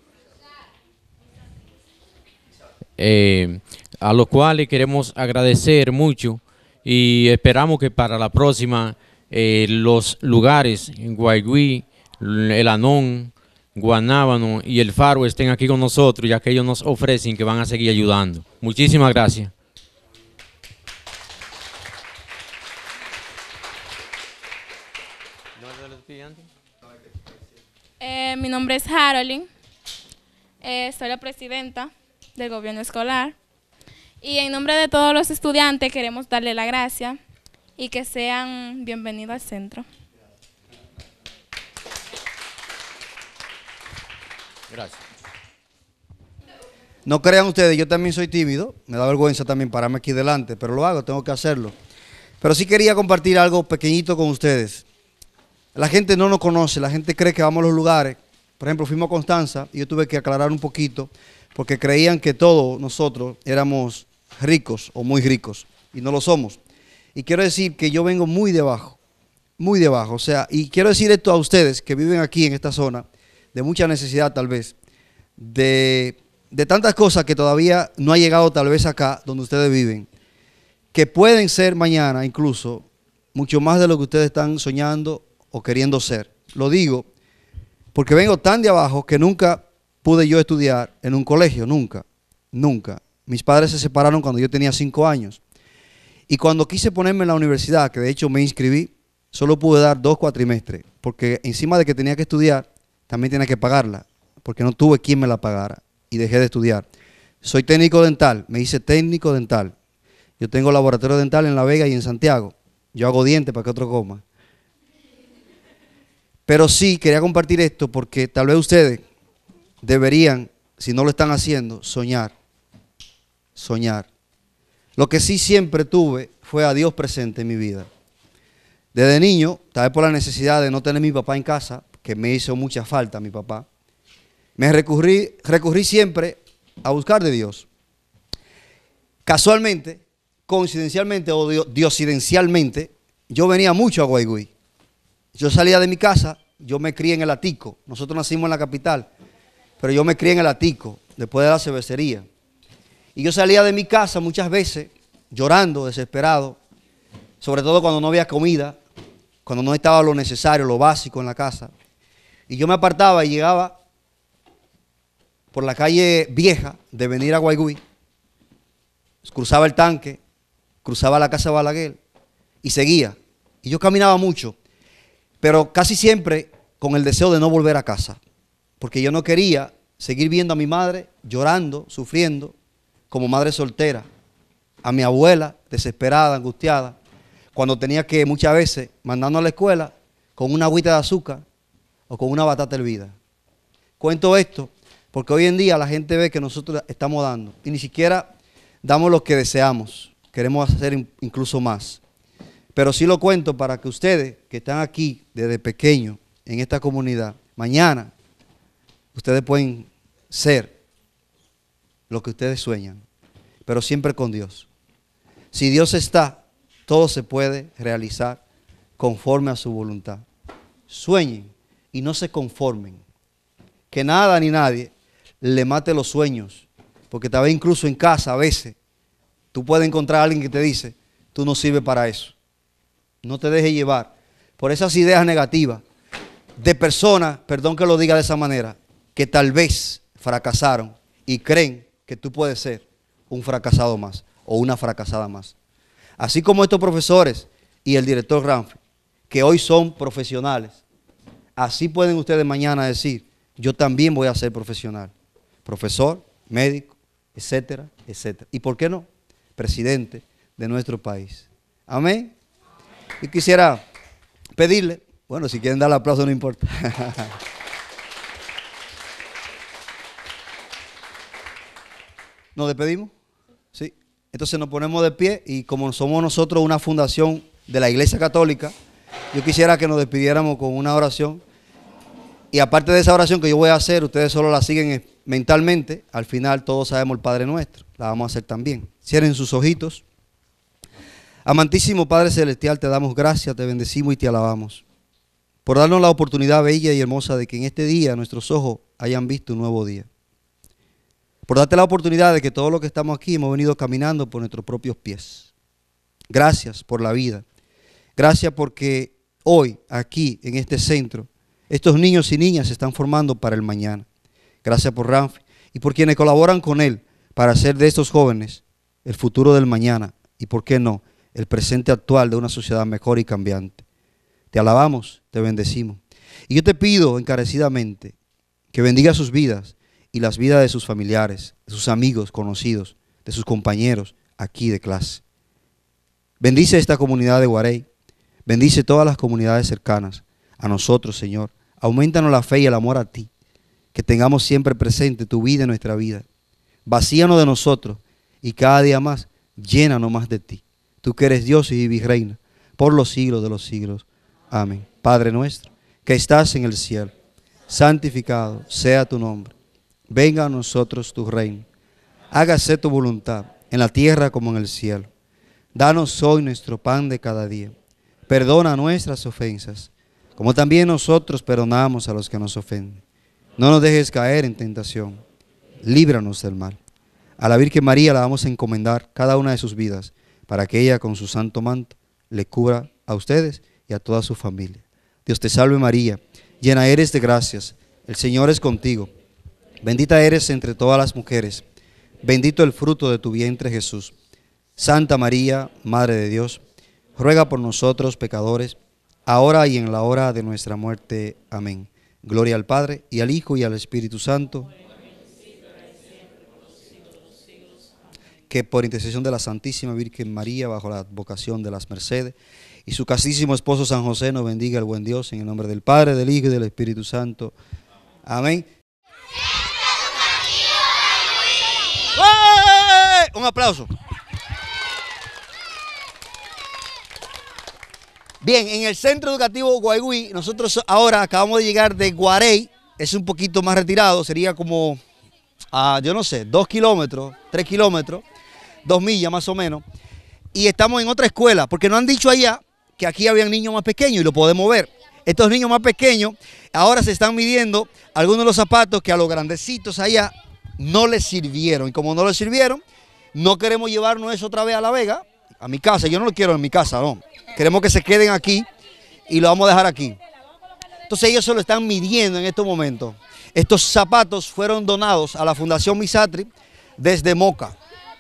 eh, a los cuales queremos agradecer mucho y esperamos que para la próxima eh, los lugares en Guaigüí, El Anón, Guanábano y El Faro estén aquí con nosotros, ya que ellos nos ofrecen que van a seguir ayudando. Muchísimas gracias. Eh, mi nombre es Harolyn, eh, soy la presidenta del gobierno escolar, y en nombre de todos los estudiantes queremos darle la gracia y que sean bienvenidos al centro. Gracias. No crean ustedes, yo también soy tímido, me da vergüenza también pararme aquí delante, pero lo hago, tengo que hacerlo. Pero sí quería compartir algo pequeñito con ustedes. La gente no nos conoce, la gente cree que vamos a los lugares. Por ejemplo, fuimos a Constanza y yo tuve que aclarar un poquito porque creían que todos nosotros éramos ricos o muy ricos y no lo somos. Y quiero decir que yo vengo muy de abajo, muy de abajo. O sea, y quiero decir esto a ustedes que viven aquí en esta zona, de mucha necesidad tal vez, de, de tantas cosas que todavía no ha llegado tal vez acá donde ustedes viven, que pueden ser mañana incluso mucho más de lo que ustedes están soñando o queriendo ser. Lo digo porque vengo tan de abajo que nunca pude yo estudiar en un colegio, nunca, nunca. Mis padres se separaron cuando yo tenía cinco años. Y cuando quise ponerme en la universidad, que de hecho me inscribí, solo pude dar dos cuatrimestres, porque encima de que tenía que estudiar, también tenía que pagarla, porque no tuve quien me la pagara y dejé de estudiar. Soy técnico dental, me hice técnico dental. Yo tengo laboratorio dental en La Vega y en Santiago. Yo hago dientes para que otro coma. Pero sí, quería compartir esto porque tal vez ustedes deberían si no lo están haciendo, soñar. Soñar. Lo que sí siempre tuve fue a Dios presente en mi vida. Desde niño, tal vez por la necesidad de no tener a mi papá en casa, que me hizo mucha falta mi papá, me recurrí, recurrí siempre a buscar de Dios. Casualmente, coincidencialmente o diosidencialmente, yo venía mucho a Guaigüí. Yo salía de mi casa, yo me crié en el Atico. Nosotros nacimos en la capital, pero yo me crié en el Atico, después de la cervecería. Y yo salía de mi casa muchas veces llorando, desesperado, sobre todo cuando no había comida, cuando no estaba lo necesario, lo básico en la casa. Y yo me apartaba y llegaba por la calle vieja de venir a Guaigüí, cruzaba el tanque, cruzaba la casa de Balaguer y seguía. Y yo caminaba mucho, pero casi siempre con el deseo de no volver a casa, porque yo no quería seguir viendo a mi madre llorando, sufriendo, como madre soltera, a mi abuela desesperada, angustiada, cuando tenía que muchas veces mandarnos a la escuela con una agüita de azúcar o con una batata hervida. Cuento esto porque hoy en día la gente ve que nosotros estamos dando y ni siquiera damos lo que deseamos, queremos hacer incluso más. Pero sí lo cuento para que ustedes que están aquí desde pequeños en esta comunidad, mañana ustedes pueden ser lo que ustedes sueñan, pero siempre con Dios. Si Dios está, todo se puede realizar conforme a su voluntad. Sueñen y no se conformen. Que nada ni nadie le mate los sueños, porque tal vez incluso en casa a veces tú puedes encontrar a alguien que te dice, tú no sirves para eso. No te dejes llevar por esas ideas negativas de personas, perdón que lo diga de esa manera, que tal vez fracasaron y creen que tú puedes ser un fracasado más o una fracasada más. Así como estos profesores y el director Ramfi, que hoy son profesionales, así pueden ustedes mañana decir, yo también voy a ser profesional. Profesor, médico, etcétera, etcétera. ¿Y por qué no? Presidente de nuestro país. Amén. Y quisiera pedirle, bueno, si quieren dar el aplauso no importa. ¿Nos despedimos? Sí. Entonces nos ponemos de pie y como somos nosotros una fundación de la Iglesia Católica, yo quisiera que nos despidiéramos con una oración. Y aparte de esa oración que yo voy a hacer, ustedes solo la siguen mentalmente. Al final todos sabemos el Padre Nuestro. La vamos a hacer también. Cierren sus ojitos. Amantísimo Padre Celestial, te damos gracias, te bendecimos y te alabamos. Por darnos la oportunidad bella y hermosa de que en este día nuestros ojos hayan visto un nuevo día. Por darte la oportunidad de que todos los que estamos aquí hemos venido caminando por nuestros propios pies. Gracias por la vida. Gracias porque hoy, aquí, en este centro, estos niños y niñas se están formando para el mañana. Gracias por Ramfi y por quienes colaboran con él para hacer de estos jóvenes el futuro del mañana y, por qué no, el presente actual de una sociedad mejor y cambiante. Te alabamos, te bendecimos. Y yo te pido encarecidamente que bendiga sus vidas y las vidas de sus familiares, de sus amigos, conocidos, de sus compañeros aquí de clase. Bendice esta comunidad de Guarey, bendice todas las comunidades cercanas a nosotros, Señor. Aumentanos la fe y el amor a ti, que tengamos siempre presente tu vida en nuestra vida. Vacíanos de nosotros y cada día más llénanos más de ti. Tú que eres Dios y virreina por los siglos de los siglos. Amén. Padre nuestro, que estás en el cielo, santificado sea tu nombre. Venga a nosotros tu reino. Hágase tu voluntad en la tierra como en el cielo. Danos hoy nuestro pan de cada día. Perdona nuestras ofensas, como también nosotros perdonamos a los que nos ofenden. No nos dejes caer en tentación. Líbranos del mal. A la Virgen María la vamos a encomendar cada una de sus vidas, para que ella con su santo manto le cubra a ustedes y a toda su familia. Dios te salve María, llena eres de gracias, el Señor es contigo. Bendita eres entre todas las mujeres, bendito el fruto de tu vientre Jesús. Santa María, Madre de Dios, ruega por nosotros pecadores, ahora y en la hora de nuestra muerte. Amén. Gloria al Padre, y al Hijo, y al Espíritu Santo. Que por intercesión de la Santísima Virgen María, bajo la advocación de las Mercedes, y su castísimo esposo San José, nos bendiga el buen Dios, en el nombre del Padre, del Hijo y del Espíritu Santo. Amén. ¡Eh! Un aplauso. Bien, en el Centro Educativo Guaigüí, nosotros ahora acabamos de llegar de Guarey, es un poquito más retirado, sería como, uh, yo no sé, dos kilómetros, tres kilómetros, dos millas más o menos, y estamos en otra escuela, porque nos han dicho allá que aquí habían niños más pequeños y lo podemos ver. Estos niños más pequeños ahora se están midiendo algunos de los zapatos que a los grandecitos allá no les sirvieron, y como no les sirvieron, no queremos llevarnos eso otra vez a La Vega, a mi casa. Yo no lo quiero en mi casa, no. Queremos que se queden aquí y lo vamos a dejar aquí. Entonces ellos se lo están midiendo en estos momentos. Estos zapatos fueron donados a la Fundación Misatri desde Moca,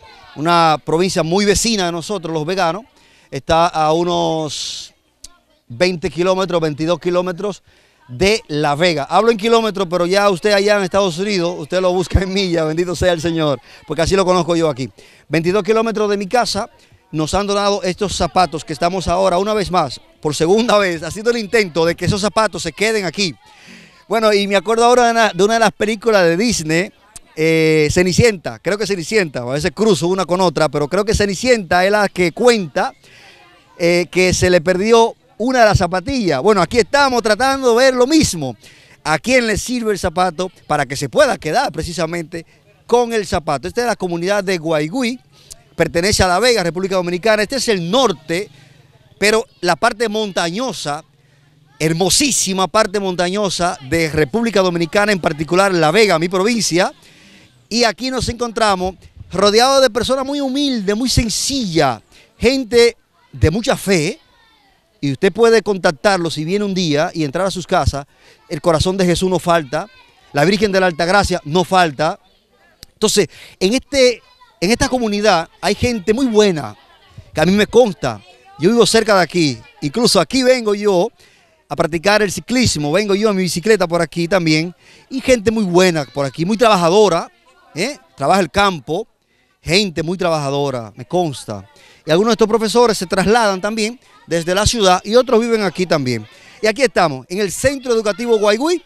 una provincia muy vecina de nosotros, los veganos. Está a unos veinte kilómetros, veintidós kilómetros de La Vega. Hablo en kilómetros, pero ya usted allá en Estados Unidos, usted lo busca en millas, bendito sea el Señor, porque así lo conozco yo aquí. veintidós kilómetros de mi casa. Nos han donado estos zapatos que estamos ahora, una vez más, por segunda vez, haciendo el intento de que esos zapatos se queden aquí. Bueno, y me acuerdo ahora de una de, una de las películas de Disney, eh, Cenicienta, creo que Cenicienta, a veces cruzo una con otra, pero creo que Cenicienta es la que cuenta eh, que se le perdió una de las zapatillas. Bueno, aquí estamos tratando de ver lo mismo. ¿A quién le sirve el zapato para que se pueda quedar precisamente con el zapato? Esta es la comunidad de Guaigüí. Pertenece a La Vega, República Dominicana. Este es el norte, pero la parte montañosa, hermosísima parte montañosa de República Dominicana, en particular La Vega, mi provincia. Y aquí nos encontramos rodeados de personas muy humildes, muy sencillas, gente de mucha fe. Y usted puede contactarlos si viene un día y entrar a sus casas. El corazón de Jesús no falta, la Virgen de la Altagracia no falta. Entonces, en este... En esta comunidad hay gente muy buena, que a mí me consta. Yo vivo cerca de aquí, incluso aquí vengo yo a practicar el ciclismo, vengo yo en mi bicicleta por aquí también, y gente muy buena por aquí, muy trabajadora, ¿eh? Trabaja el campo, gente muy trabajadora, me consta. Y algunos de estos profesores se trasladan también desde la ciudad y otros viven aquí también. Y aquí estamos, en el Centro Educativo Guaigüí,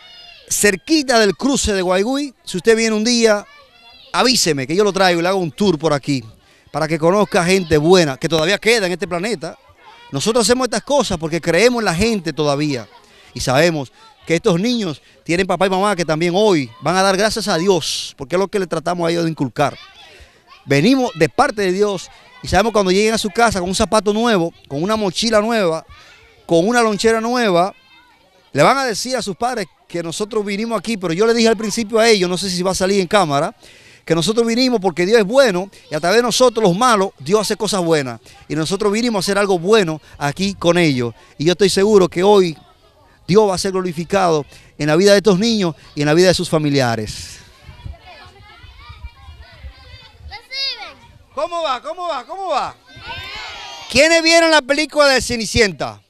cerquita del cruce de Guaigüí. Si usted viene un día, avíseme que yo lo traigo y le hago un tour por aquí para que conozca gente buena que todavía queda en este planeta. Nosotros hacemos estas cosas porque creemos en la gente todavía y sabemos que estos niños tienen papá y mamá que también hoy van a dar gracias a Dios, porque es lo que le tratamos a ellos de inculcar. Venimos de parte de Dios y sabemos cuando lleguen a su casa con un zapato nuevo, con una mochila nueva, con una lonchera nueva, le van a decir a sus padres que nosotros vinimos aquí, pero yo le dije al principio a ellos, no sé si va a salir en cámara, que nosotros vinimos porque Dios es bueno y a través de nosotros los malos, Dios hace cosas buenas. Y nosotros vinimos a hacer algo bueno aquí con ellos. Y yo estoy seguro que hoy Dios va a ser glorificado en la vida de estos niños y en la vida de sus familiares. ¿Cómo va? ¿Cómo va? ¿Cómo va? ¿Quiénes vieron la película de Cenicienta?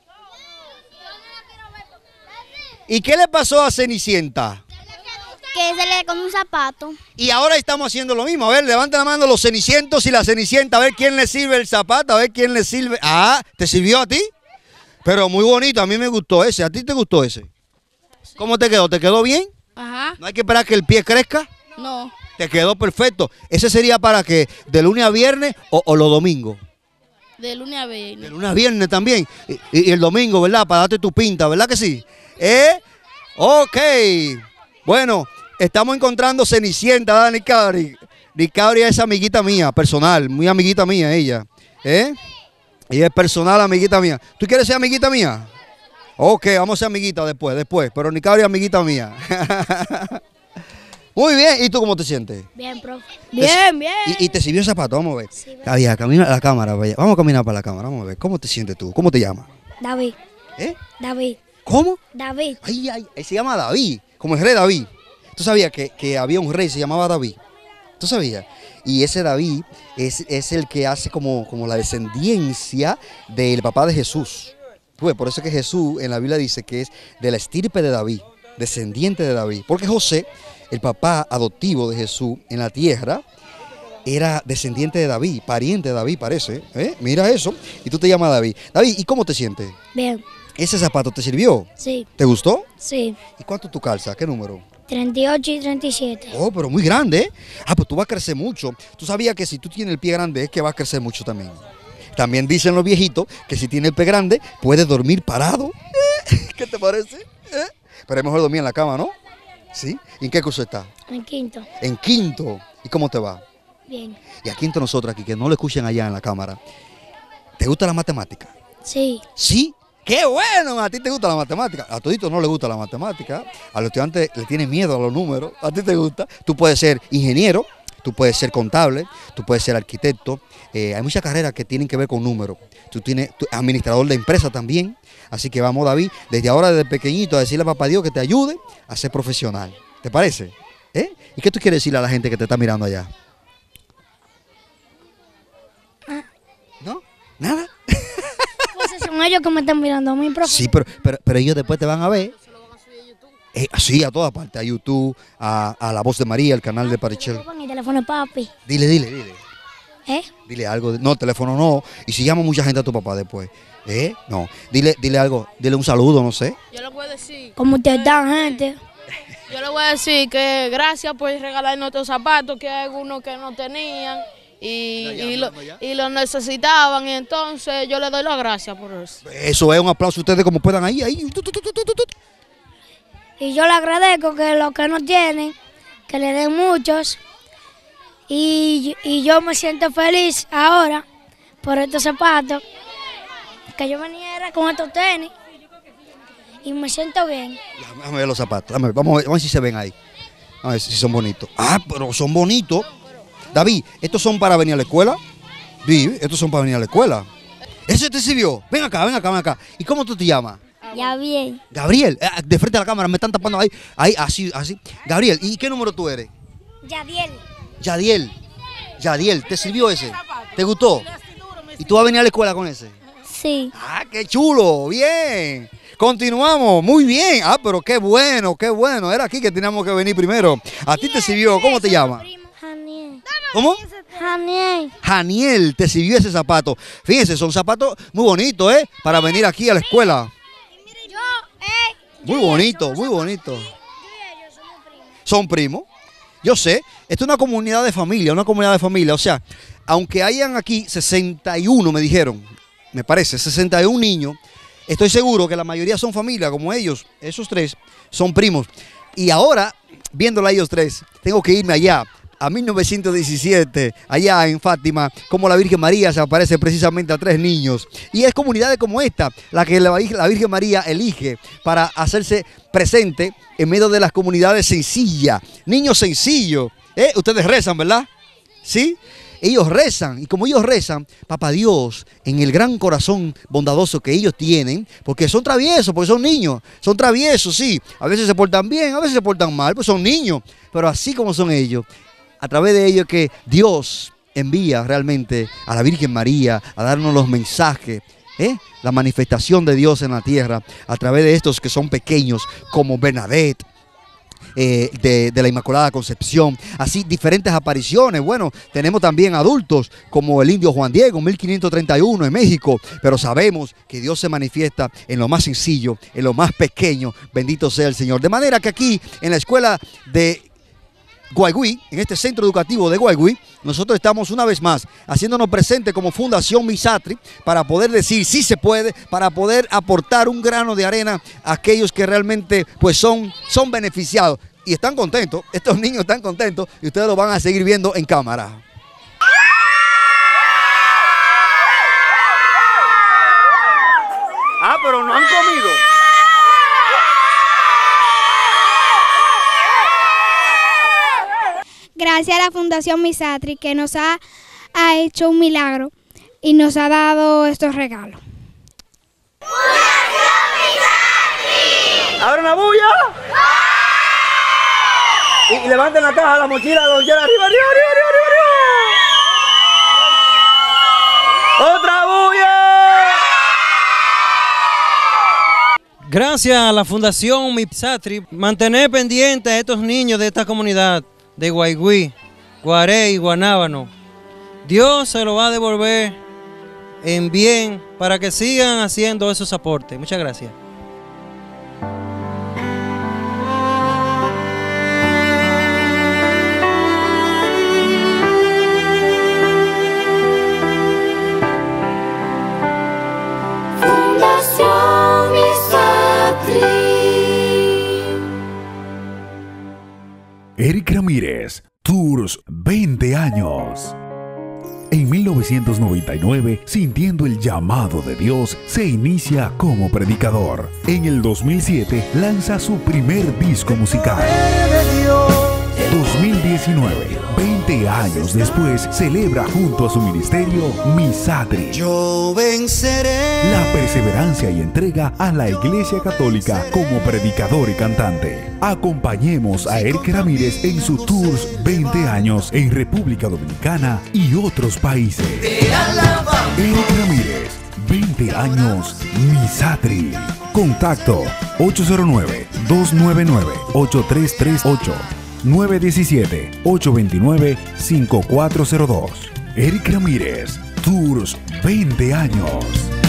¿Y qué le pasó a Cenicienta? Que se le come un zapato. Y ahora estamos haciendo lo mismo. A ver, levanten la mano los cenicientos y la cenicienta. A ver quién le sirve el zapato. A ver quién le sirve. Ah, ¿te sirvió a ti? Pero muy bonito. A mí me gustó ese. ¿A ti te gustó ese? ¿Cómo te quedó? ¿Te quedó bien? Ajá. ¿No hay que esperar que el pie crezca? No. Te quedó perfecto. ¿Ese sería para qué? ¿De lunes a viernes o, o los domingos? De lunes a viernes. De lunes a viernes también. Y, y, y el domingo, ¿verdad? Para darte tu pinta, ¿verdad que sí? ¿Eh? Ok. Bueno. Estamos encontrando Cenicienta, ¿verdad, Nicauri? Nicauri es amiguita mía, personal, muy amiguita mía ella. ¿Eh? Ella es personal, amiguita mía. ¿Tú quieres ser amiguita mía? Ok, vamos a ser amiguita después, después. Pero Nicauri es amiguita mía. Muy bien. ¿Y tú cómo te sientes? Bien, profe. Bien, bien. ¿Y, y te sirvió el zapato? Vamos a ver. Sí, Cabía, camina a la cámara. Vaya. Vamos a caminar para la cámara. Vamos a ver. ¿Cómo te sientes tú? ¿Cómo te llamas? David. ¿Eh? David. ¿Cómo? David. Ay, ay, él se llama David, como el rey David. ¿Tú sabías que, que había un rey que se llamaba David? ¿Tú sabías? Y ese David es, es el que hace como, como la descendencia del papá de Jesús. Pues por eso es que Jesús en la Biblia dice que es de la estirpe de David, descendiente de David. Porque José, el papá adoptivo de Jesús en la tierra, era descendiente de David, pariente de David parece. ¿Eh? Mira eso. Y tú te llamas David. David, ¿y cómo te sientes? Bien. ¿Ese zapato te sirvió? Sí. ¿Te gustó? Sí. ¿Y cuánto tú calzas? ¿Qué número? treinta y ocho y treinta y siete. Oh, pero muy grande, ¿eh? Ah, pues tú vas a crecer mucho. Tú sabías que si tú tienes el pie grande es que vas a crecer mucho también. También dicen los viejitos que si tienes el pie grande puedes dormir parado. ¿Qué te parece? ¿Eh? Pero es mejor dormir en la cama, ¿no? ¿Sí? ¿Y en qué curso estás? En quinto. En quinto. ¿Y cómo te va? Bien. Y aquí entre nosotros, aquí, que no lo escuchen allá en la cámara. ¿Te gusta la matemática? Sí. ¿Sí? ¡Qué bueno! A ti te gusta la matemática. A toditos no les gusta la matemática. A los estudiantes les tienen miedo a los números. A ti te gusta. Tú puedes ser ingeniero, tú puedes ser contable, tú puedes ser arquitecto. Eh, hay muchas carreras que tienen que ver con números. Tú tienes tú, administrador de empresa también. Así que vamos, David, desde ahora, desde pequeñito, a decirle a papá Dios que te ayude a ser profesional. ¿Te parece? ¿Eh? ¿Y qué tú quieres decirle a la gente que te está mirando allá? ¿No? ¿Nada? Pues son ellos que me están mirando a mí, profe. Sí, pero, pero, pero ellos después te van a ver. Eh, sí, a todas partes, a YouTube, a, a La Voz de María, el canal de Parichel. Mi teléfono es papi. Dile, dile, dile. ¿Eh? Dile algo. No, teléfono no. Y si llama mucha gente a tu papá después. ¿Eh? No. Dile, dile algo. Dile un saludo, no sé. Yo le voy a decir. ¿Cómo te están, gente? Yo le voy a decir que gracias por regalarnos estos zapatos que hay algunos que no tenían y, y, lo, y los necesitaban, y entonces yo le doy las gracias por eso. Eso es un aplauso a ustedes como puedan ahí, ahí. Y yo le agradezco que los que no tienen, que le den muchos. Y, y yo me siento feliz ahora por estos zapatos, que yo venía era con estos tenis y me siento bien. Déjame ver los zapatos, Déjame ver. Vamos, a ver, vamos a ver si se ven ahí. A ver si son bonitos. Ah, pero son bonitos. David, ¿estos son para venir a la escuela? Sí, estos son para venir a la escuela. ¿Eso te sirvió? Ven acá, ven acá, ven acá. ¿Y cómo tú te llamas? Ya bien. Gabriel, eh, de frente a la cámara, me están tapando ahí, ahí, así, así. Gabriel, ¿y qué número tú eres? Yadiel. Yadiel. Yadiel, ¿te sirvió ese? ¿Te gustó? ¿Y tú vas a venir a la escuela con ese? Sí. Ah, qué chulo, bien. Continuamos, muy bien. Ah, pero qué bueno, qué bueno. Era aquí que teníamos que venir primero. ¿A ti te sirvió? ¿Cómo te llamas? Janiel. ¿Cómo? Janiel. Janiel, te sirvió ese zapato. Fíjense, son zapatos muy bonitos, ¿eh? Para venir aquí a la escuela. Muy bonito, muy bonito. Son primos. Yo sé, esto es una comunidad de familia, una comunidad de familia. O sea, aunque hayan aquí sesenta y uno, me dijeron, me parece, sesenta y un niños, estoy seguro que la mayoría son familia, como ellos, esos tres, son primos. Y ahora, viéndola a ellos tres, tengo que irme allá, a mil novecientos diecisiete, allá en Fátima, como la Virgen María se aparece precisamente a tres niños. Y es comunidades como esta, la que la, la Virgen María elige para hacerse presente en medio de las comunidades sencillas. Niños sencillos. ¿Eh? Ustedes rezan, ¿verdad? ¿Sí? Ellos rezan, y como ellos rezan, Papá Dios, en el gran corazón bondadoso que ellos tienen, porque son traviesos, porque son niños, son traviesos, sí, a veces se portan bien, a veces se portan mal, pues son niños, pero así como son ellos, a través de ellos que Dios envía realmente a la Virgen María a darnos los mensajes, ¿eh? La manifestación de Dios en la tierra, a través de estos que son pequeños, como Bernadette, Eh, de, de la Inmaculada Concepción, así diferentes apariciones. Bueno, tenemos también adultos como el indio Juan Diego, mil quinientos treinta y uno en México, pero sabemos que Dios se manifiesta en lo más sencillo, en lo más pequeño, bendito sea el Señor. De manera que aquí en la escuela de Guayguí, en este centro educativo de Guayguí, nosotros estamos una vez más haciéndonos presente como Fundación Misatri para poder decir sí se puede, para poder aportar un grano de arena a aquellos que realmente pues son, son beneficiados y están contentos, estos niños están contentos y ustedes lo van a seguir viendo en cámara. Ah, pero no han comido. Gracias a la Fundación Misatri que nos ha, ha hecho un milagro y nos ha dado estos regalos. ¡Fundación Misatri! ¡Ahora una bulla! Y, y levanten la caja, la mochila, don Gerard, arriba, arriba, arriba, arriba, arriba. ¡Otra bulla! Gracias a la Fundación Misatri, mantener pendientes a estos niños de esta comunidad de Guayguí, Guarey y Guanábano. Dios se lo va a devolver en bien para que sigan haciendo esos aportes. Muchas gracias. Tours veinte años. En mil novecientos noventa y nueve, sintiendo el llamado de Dios, se inicia como predicador. En el dos mil siete, lanza su primer disco musical. dos mil diecinueve, veinte años después, celebra junto a su ministerio Misatri. Yo venceré. La perseverancia y entrega a la Iglesia Católica como predicador y cantante. Acompañemos a Eric Ramírez en su Tours veinte años en República Dominicana y otros países. Eric Ramírez, veinte años, Misatri. Contacto ocho cero nueve, dos nueve nueve, ocho tres tres ocho. nueve uno siete, ocho dos nueve, cinco cuatro cero dos. Eric Ramírez, Tours veinte años.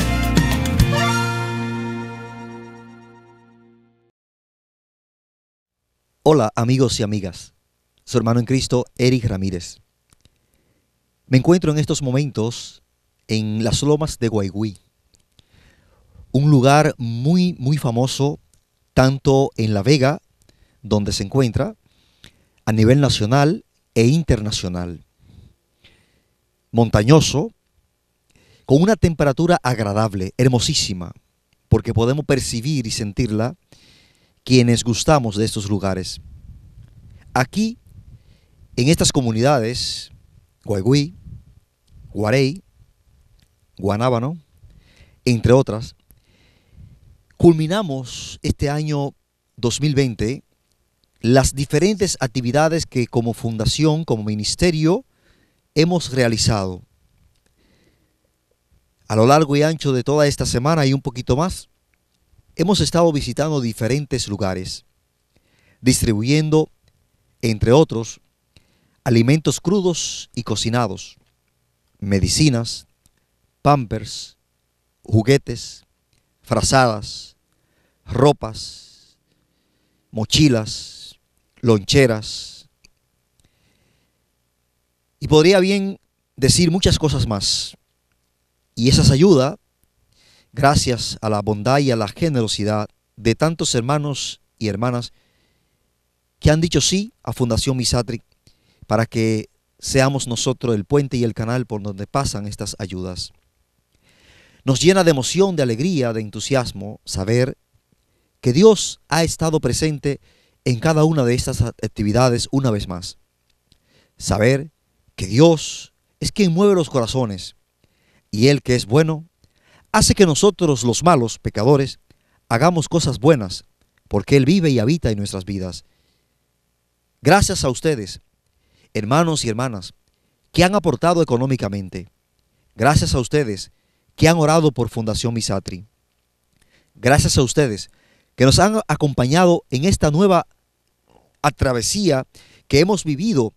Hola amigos y amigas, su hermano en Cristo, Eric Ramírez. Me encuentro en estos momentos en las lomas de Guaigüí, un lugar muy, muy famoso, tanto en La Vega, donde se encuentra, a nivel nacional e internacional. Montañoso, con una temperatura agradable, hermosísima, porque podemos percibir y sentirla quienes gustamos de estos lugares. Aquí, en estas comunidades, Guaigüí, Guarey, Guanábano, entre otras, culminamos este año dos mil veinte las diferentes actividades que como fundación, como ministerio, hemos realizado. A lo largo y ancho de toda esta semana y un poquito más, hemos estado visitando diferentes lugares, distribuyendo, entre otros, alimentos crudos y cocinados, medicinas, pampers, juguetes, frazadas, ropas, mochilas, loncheras, y podría bien decir muchas cosas más. Y esas ayudas, gracias a la bondad y a la generosidad de tantos hermanos y hermanas que han dicho sí a Fundación Misatri para que seamos nosotros el puente y el canal por donde pasan estas ayudas. Nos llena de emoción, de alegría, de entusiasmo saber que Dios ha estado presente en cada una de estas actividades una vez más. Saber que Dios es quien mueve los corazones y Él, que es bueno, hace que nosotros los malos, pecadores, hagamos cosas buenas porque Él vive y habita en nuestras vidas. Gracias a ustedes, hermanos y hermanas, que han aportado económicamente. Gracias a ustedes que han orado por Fundación Misatri. Gracias a ustedes que nos han acompañado en esta nueva travesía que hemos vivido,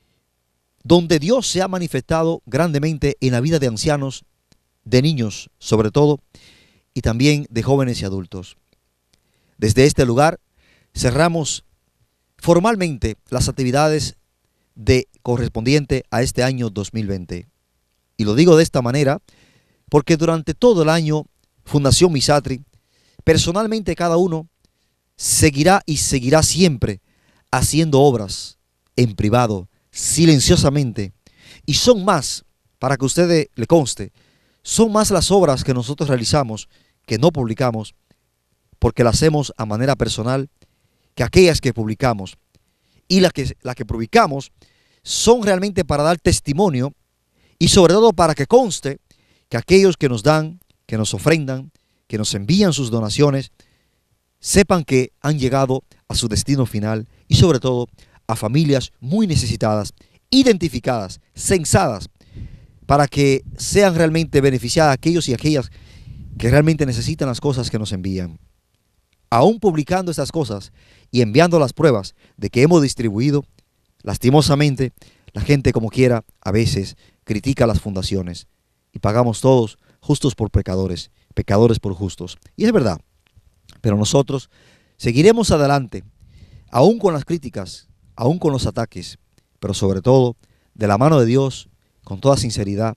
donde Dios se ha manifestado grandemente en la vida de ancianos, de niños sobre todo, y también de jóvenes y adultos. Desde este lugar cerramos formalmente las actividades de correspondiente a este año dos mil veinte. Y lo digo de esta manera porque durante todo el año Fundación Misatri, personalmente cada uno, seguirá y seguirá siempre haciendo obras en privado, silenciosamente. Y son más, para que a ustedes le conste, son más las obras que nosotros realizamos, que no publicamos, porque las hacemos a manera personal, que aquellas que publicamos. Y las que, las que publicamos son realmente para dar testimonio y sobre todo para que conste que aquellos que nos dan, que nos ofrendan, que nos envían sus donaciones, sepan que han llegado a su destino final y sobre todo a familias muy necesitadas, identificadas, censadas, para que sean realmente beneficiadas aquellos y aquellas que realmente necesitan las cosas que nos envían. Aún publicando estas cosas y enviando las pruebas de que hemos distribuido, lastimosamente, la gente como quiera a veces critica las fundaciones y pagamos todos justos por pecadores, pecadores por justos. Y es verdad, pero nosotros seguiremos adelante, aún con las críticas, aún con los ataques, pero sobre todo de la mano de Dios, con toda sinceridad,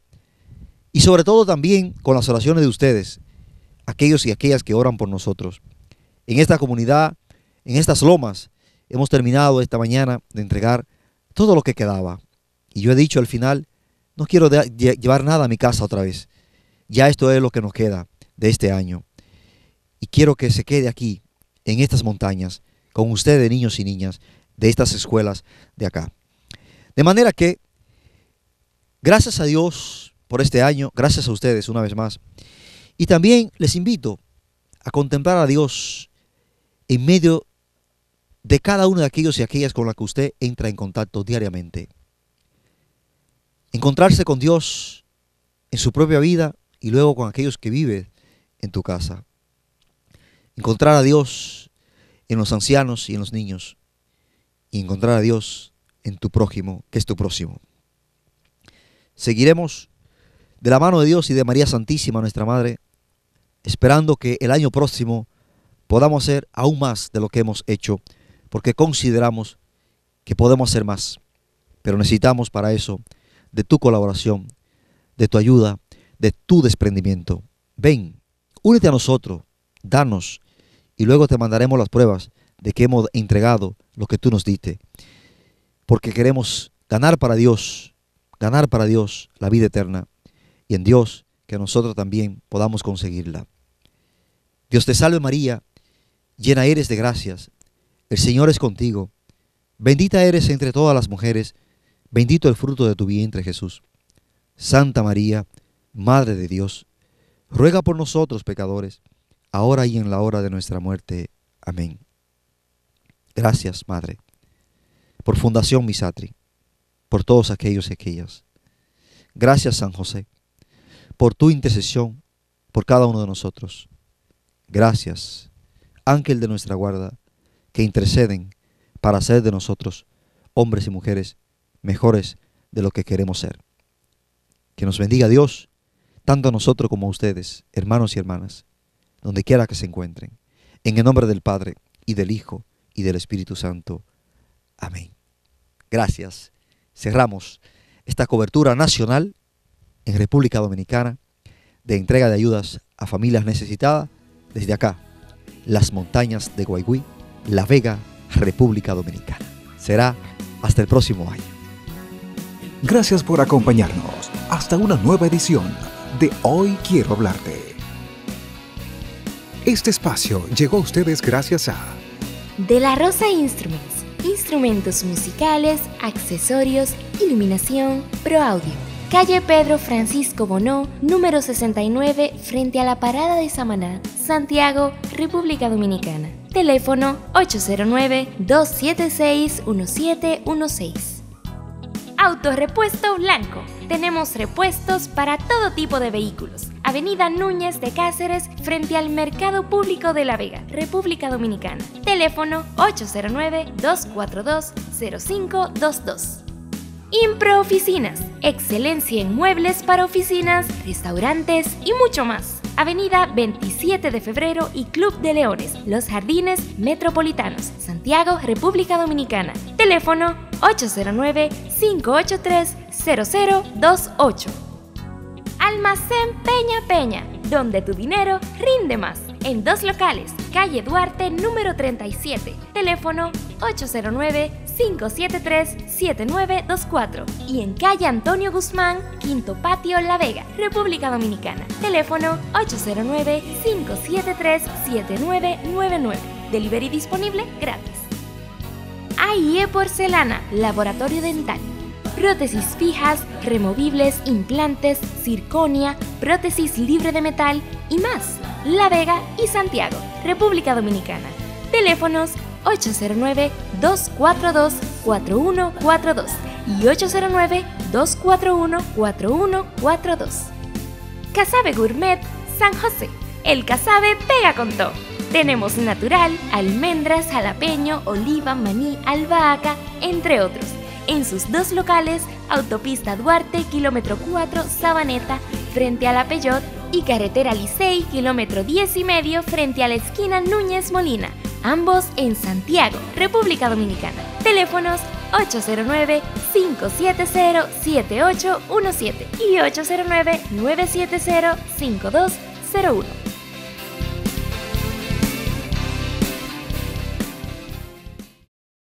y sobre todo también con las oraciones de ustedes, aquellos y aquellas que oran por nosotros. En esta comunidad, en estas lomas, hemos terminado esta mañana de entregar todo lo que quedaba. Y yo he dicho al final, no quiero de, de, llevar nada a mi casa otra vez. Ya esto es lo que nos queda de este año. Y quiero que se quede aquí, en estas montañas, con ustedes, niños y niñas, de estas escuelas de acá. De manera que, gracias a Dios por este año, gracias a ustedes una vez más. Y también les invito a contemplar a Dios en medio de cada uno de aquellos y aquellas con las que usted entra en contacto diariamente. Encontrarse con Dios en su propia vida y luego con aquellos que viven en tu casa. Encontrar a Dios en los ancianos y en los niños. Y encontrar a Dios en tu prójimo, que es tu próximo. Seguiremos de la mano de Dios y de María Santísima, nuestra Madre, esperando que el año próximo podamos hacer aún más de lo que hemos hecho, porque consideramos que podemos hacer más. Pero necesitamos para eso de tu colaboración, de tu ayuda, de tu desprendimiento. Ven, únete a nosotros, danos, y luego te mandaremos las pruebas de que hemos entregado lo que tú nos diste. Porque queremos ganar para Dios, ganar para Dios la vida eterna, y en Dios que nosotros también podamos conseguirla. Dios te salve María, llena eres de gracias, el Señor es contigo, bendita eres entre todas las mujeres, bendito el fruto de tu vientre Jesús. Santa María, Madre de Dios, ruega por nosotros pecadores, ahora y en la hora de nuestra muerte. Amén. Gracias, Madre, por Fundación Misatri, por todos aquellos y aquellas. Gracias, San José, por tu intercesión por cada uno de nosotros. Gracias, Ángel de nuestra guarda, que interceden para hacer de nosotros hombres y mujeres mejores de lo que queremos ser. Que nos bendiga Dios, tanto a nosotros como a ustedes, hermanos y hermanas, donde quiera que se encuentren. En el nombre del Padre, y del Hijo, y del Espíritu Santo. Amén. Gracias. Cerramos esta cobertura nacional en República Dominicana de entrega de ayudas a familias necesitadas desde acá, las montañas de Guaigüí, La Vega, República Dominicana. Será hasta el próximo año. Gracias por acompañarnos. Hasta una nueva edición de Hoy Quiero Hablarte. Este espacio llegó a ustedes gracias a De la Rosa Instruments, instrumentos musicales, accesorios, iluminación, Pro Audio. Calle Pedro Francisco Bonó, número sesenta y nueve, frente a la parada de Samaná, Santiago, República Dominicana. Teléfono ocho cero nueve, dos siete seis, uno siete uno seis. Autorepuesto Blanco. Tenemos repuestos para todo tipo de vehículos. Avenida Núñez de Cáceres, frente al Mercado Público de La Vega, República Dominicana. Teléfono ocho cero nueve, dos cuatro dos, cero cinco dos dos. Impro Oficinas, excelencia en muebles para oficinas, restaurantes y mucho más. Avenida veintisiete de febrero y Club de Leones, Los Jardines Metropolitanos, Santiago, República Dominicana. Teléfono ocho cero nueve, cinco ocho tres, cero cero dos ocho. Almacén Peña Peña, donde tu dinero rinde más. En dos locales, calle Duarte número treinta y siete, teléfono ocho cero nueve, cinco siete tres, siete nueve dos cuatro y en calle Antonio Guzmán, Quinto Patio, La Vega, República Dominicana, teléfono ocho cero nueve, cinco siete tres, siete nueve nueve nueve. Delivery disponible gratis. A I E Porcelana, laboratorio dental. Prótesis fijas, removibles, implantes, circonia, prótesis libre de metal y más. La Vega y Santiago, República Dominicana. Teléfonos ocho cero nueve, dos cuatro dos, cuatro uno cuatro dos y ocho cero nueve, dos cuatro uno, cuatro uno cuatro dos. Casabe Gourmet San José. El casabe pega con todo. Tenemos natural, almendras, jalapeño, oliva, maní, albahaca, entre otros. En sus dos locales, Autopista Duarte, kilómetro cuatro, Sabaneta, frente a la Peyot, y Carretera Licey, kilómetro diez y medio, frente a la esquina Núñez Molina, ambos en Santiago, República Dominicana. Teléfonos ocho cero nueve, cinco siete cero, siete ocho uno siete y ocho cero nueve, nueve siete cero, cinco dos cero uno.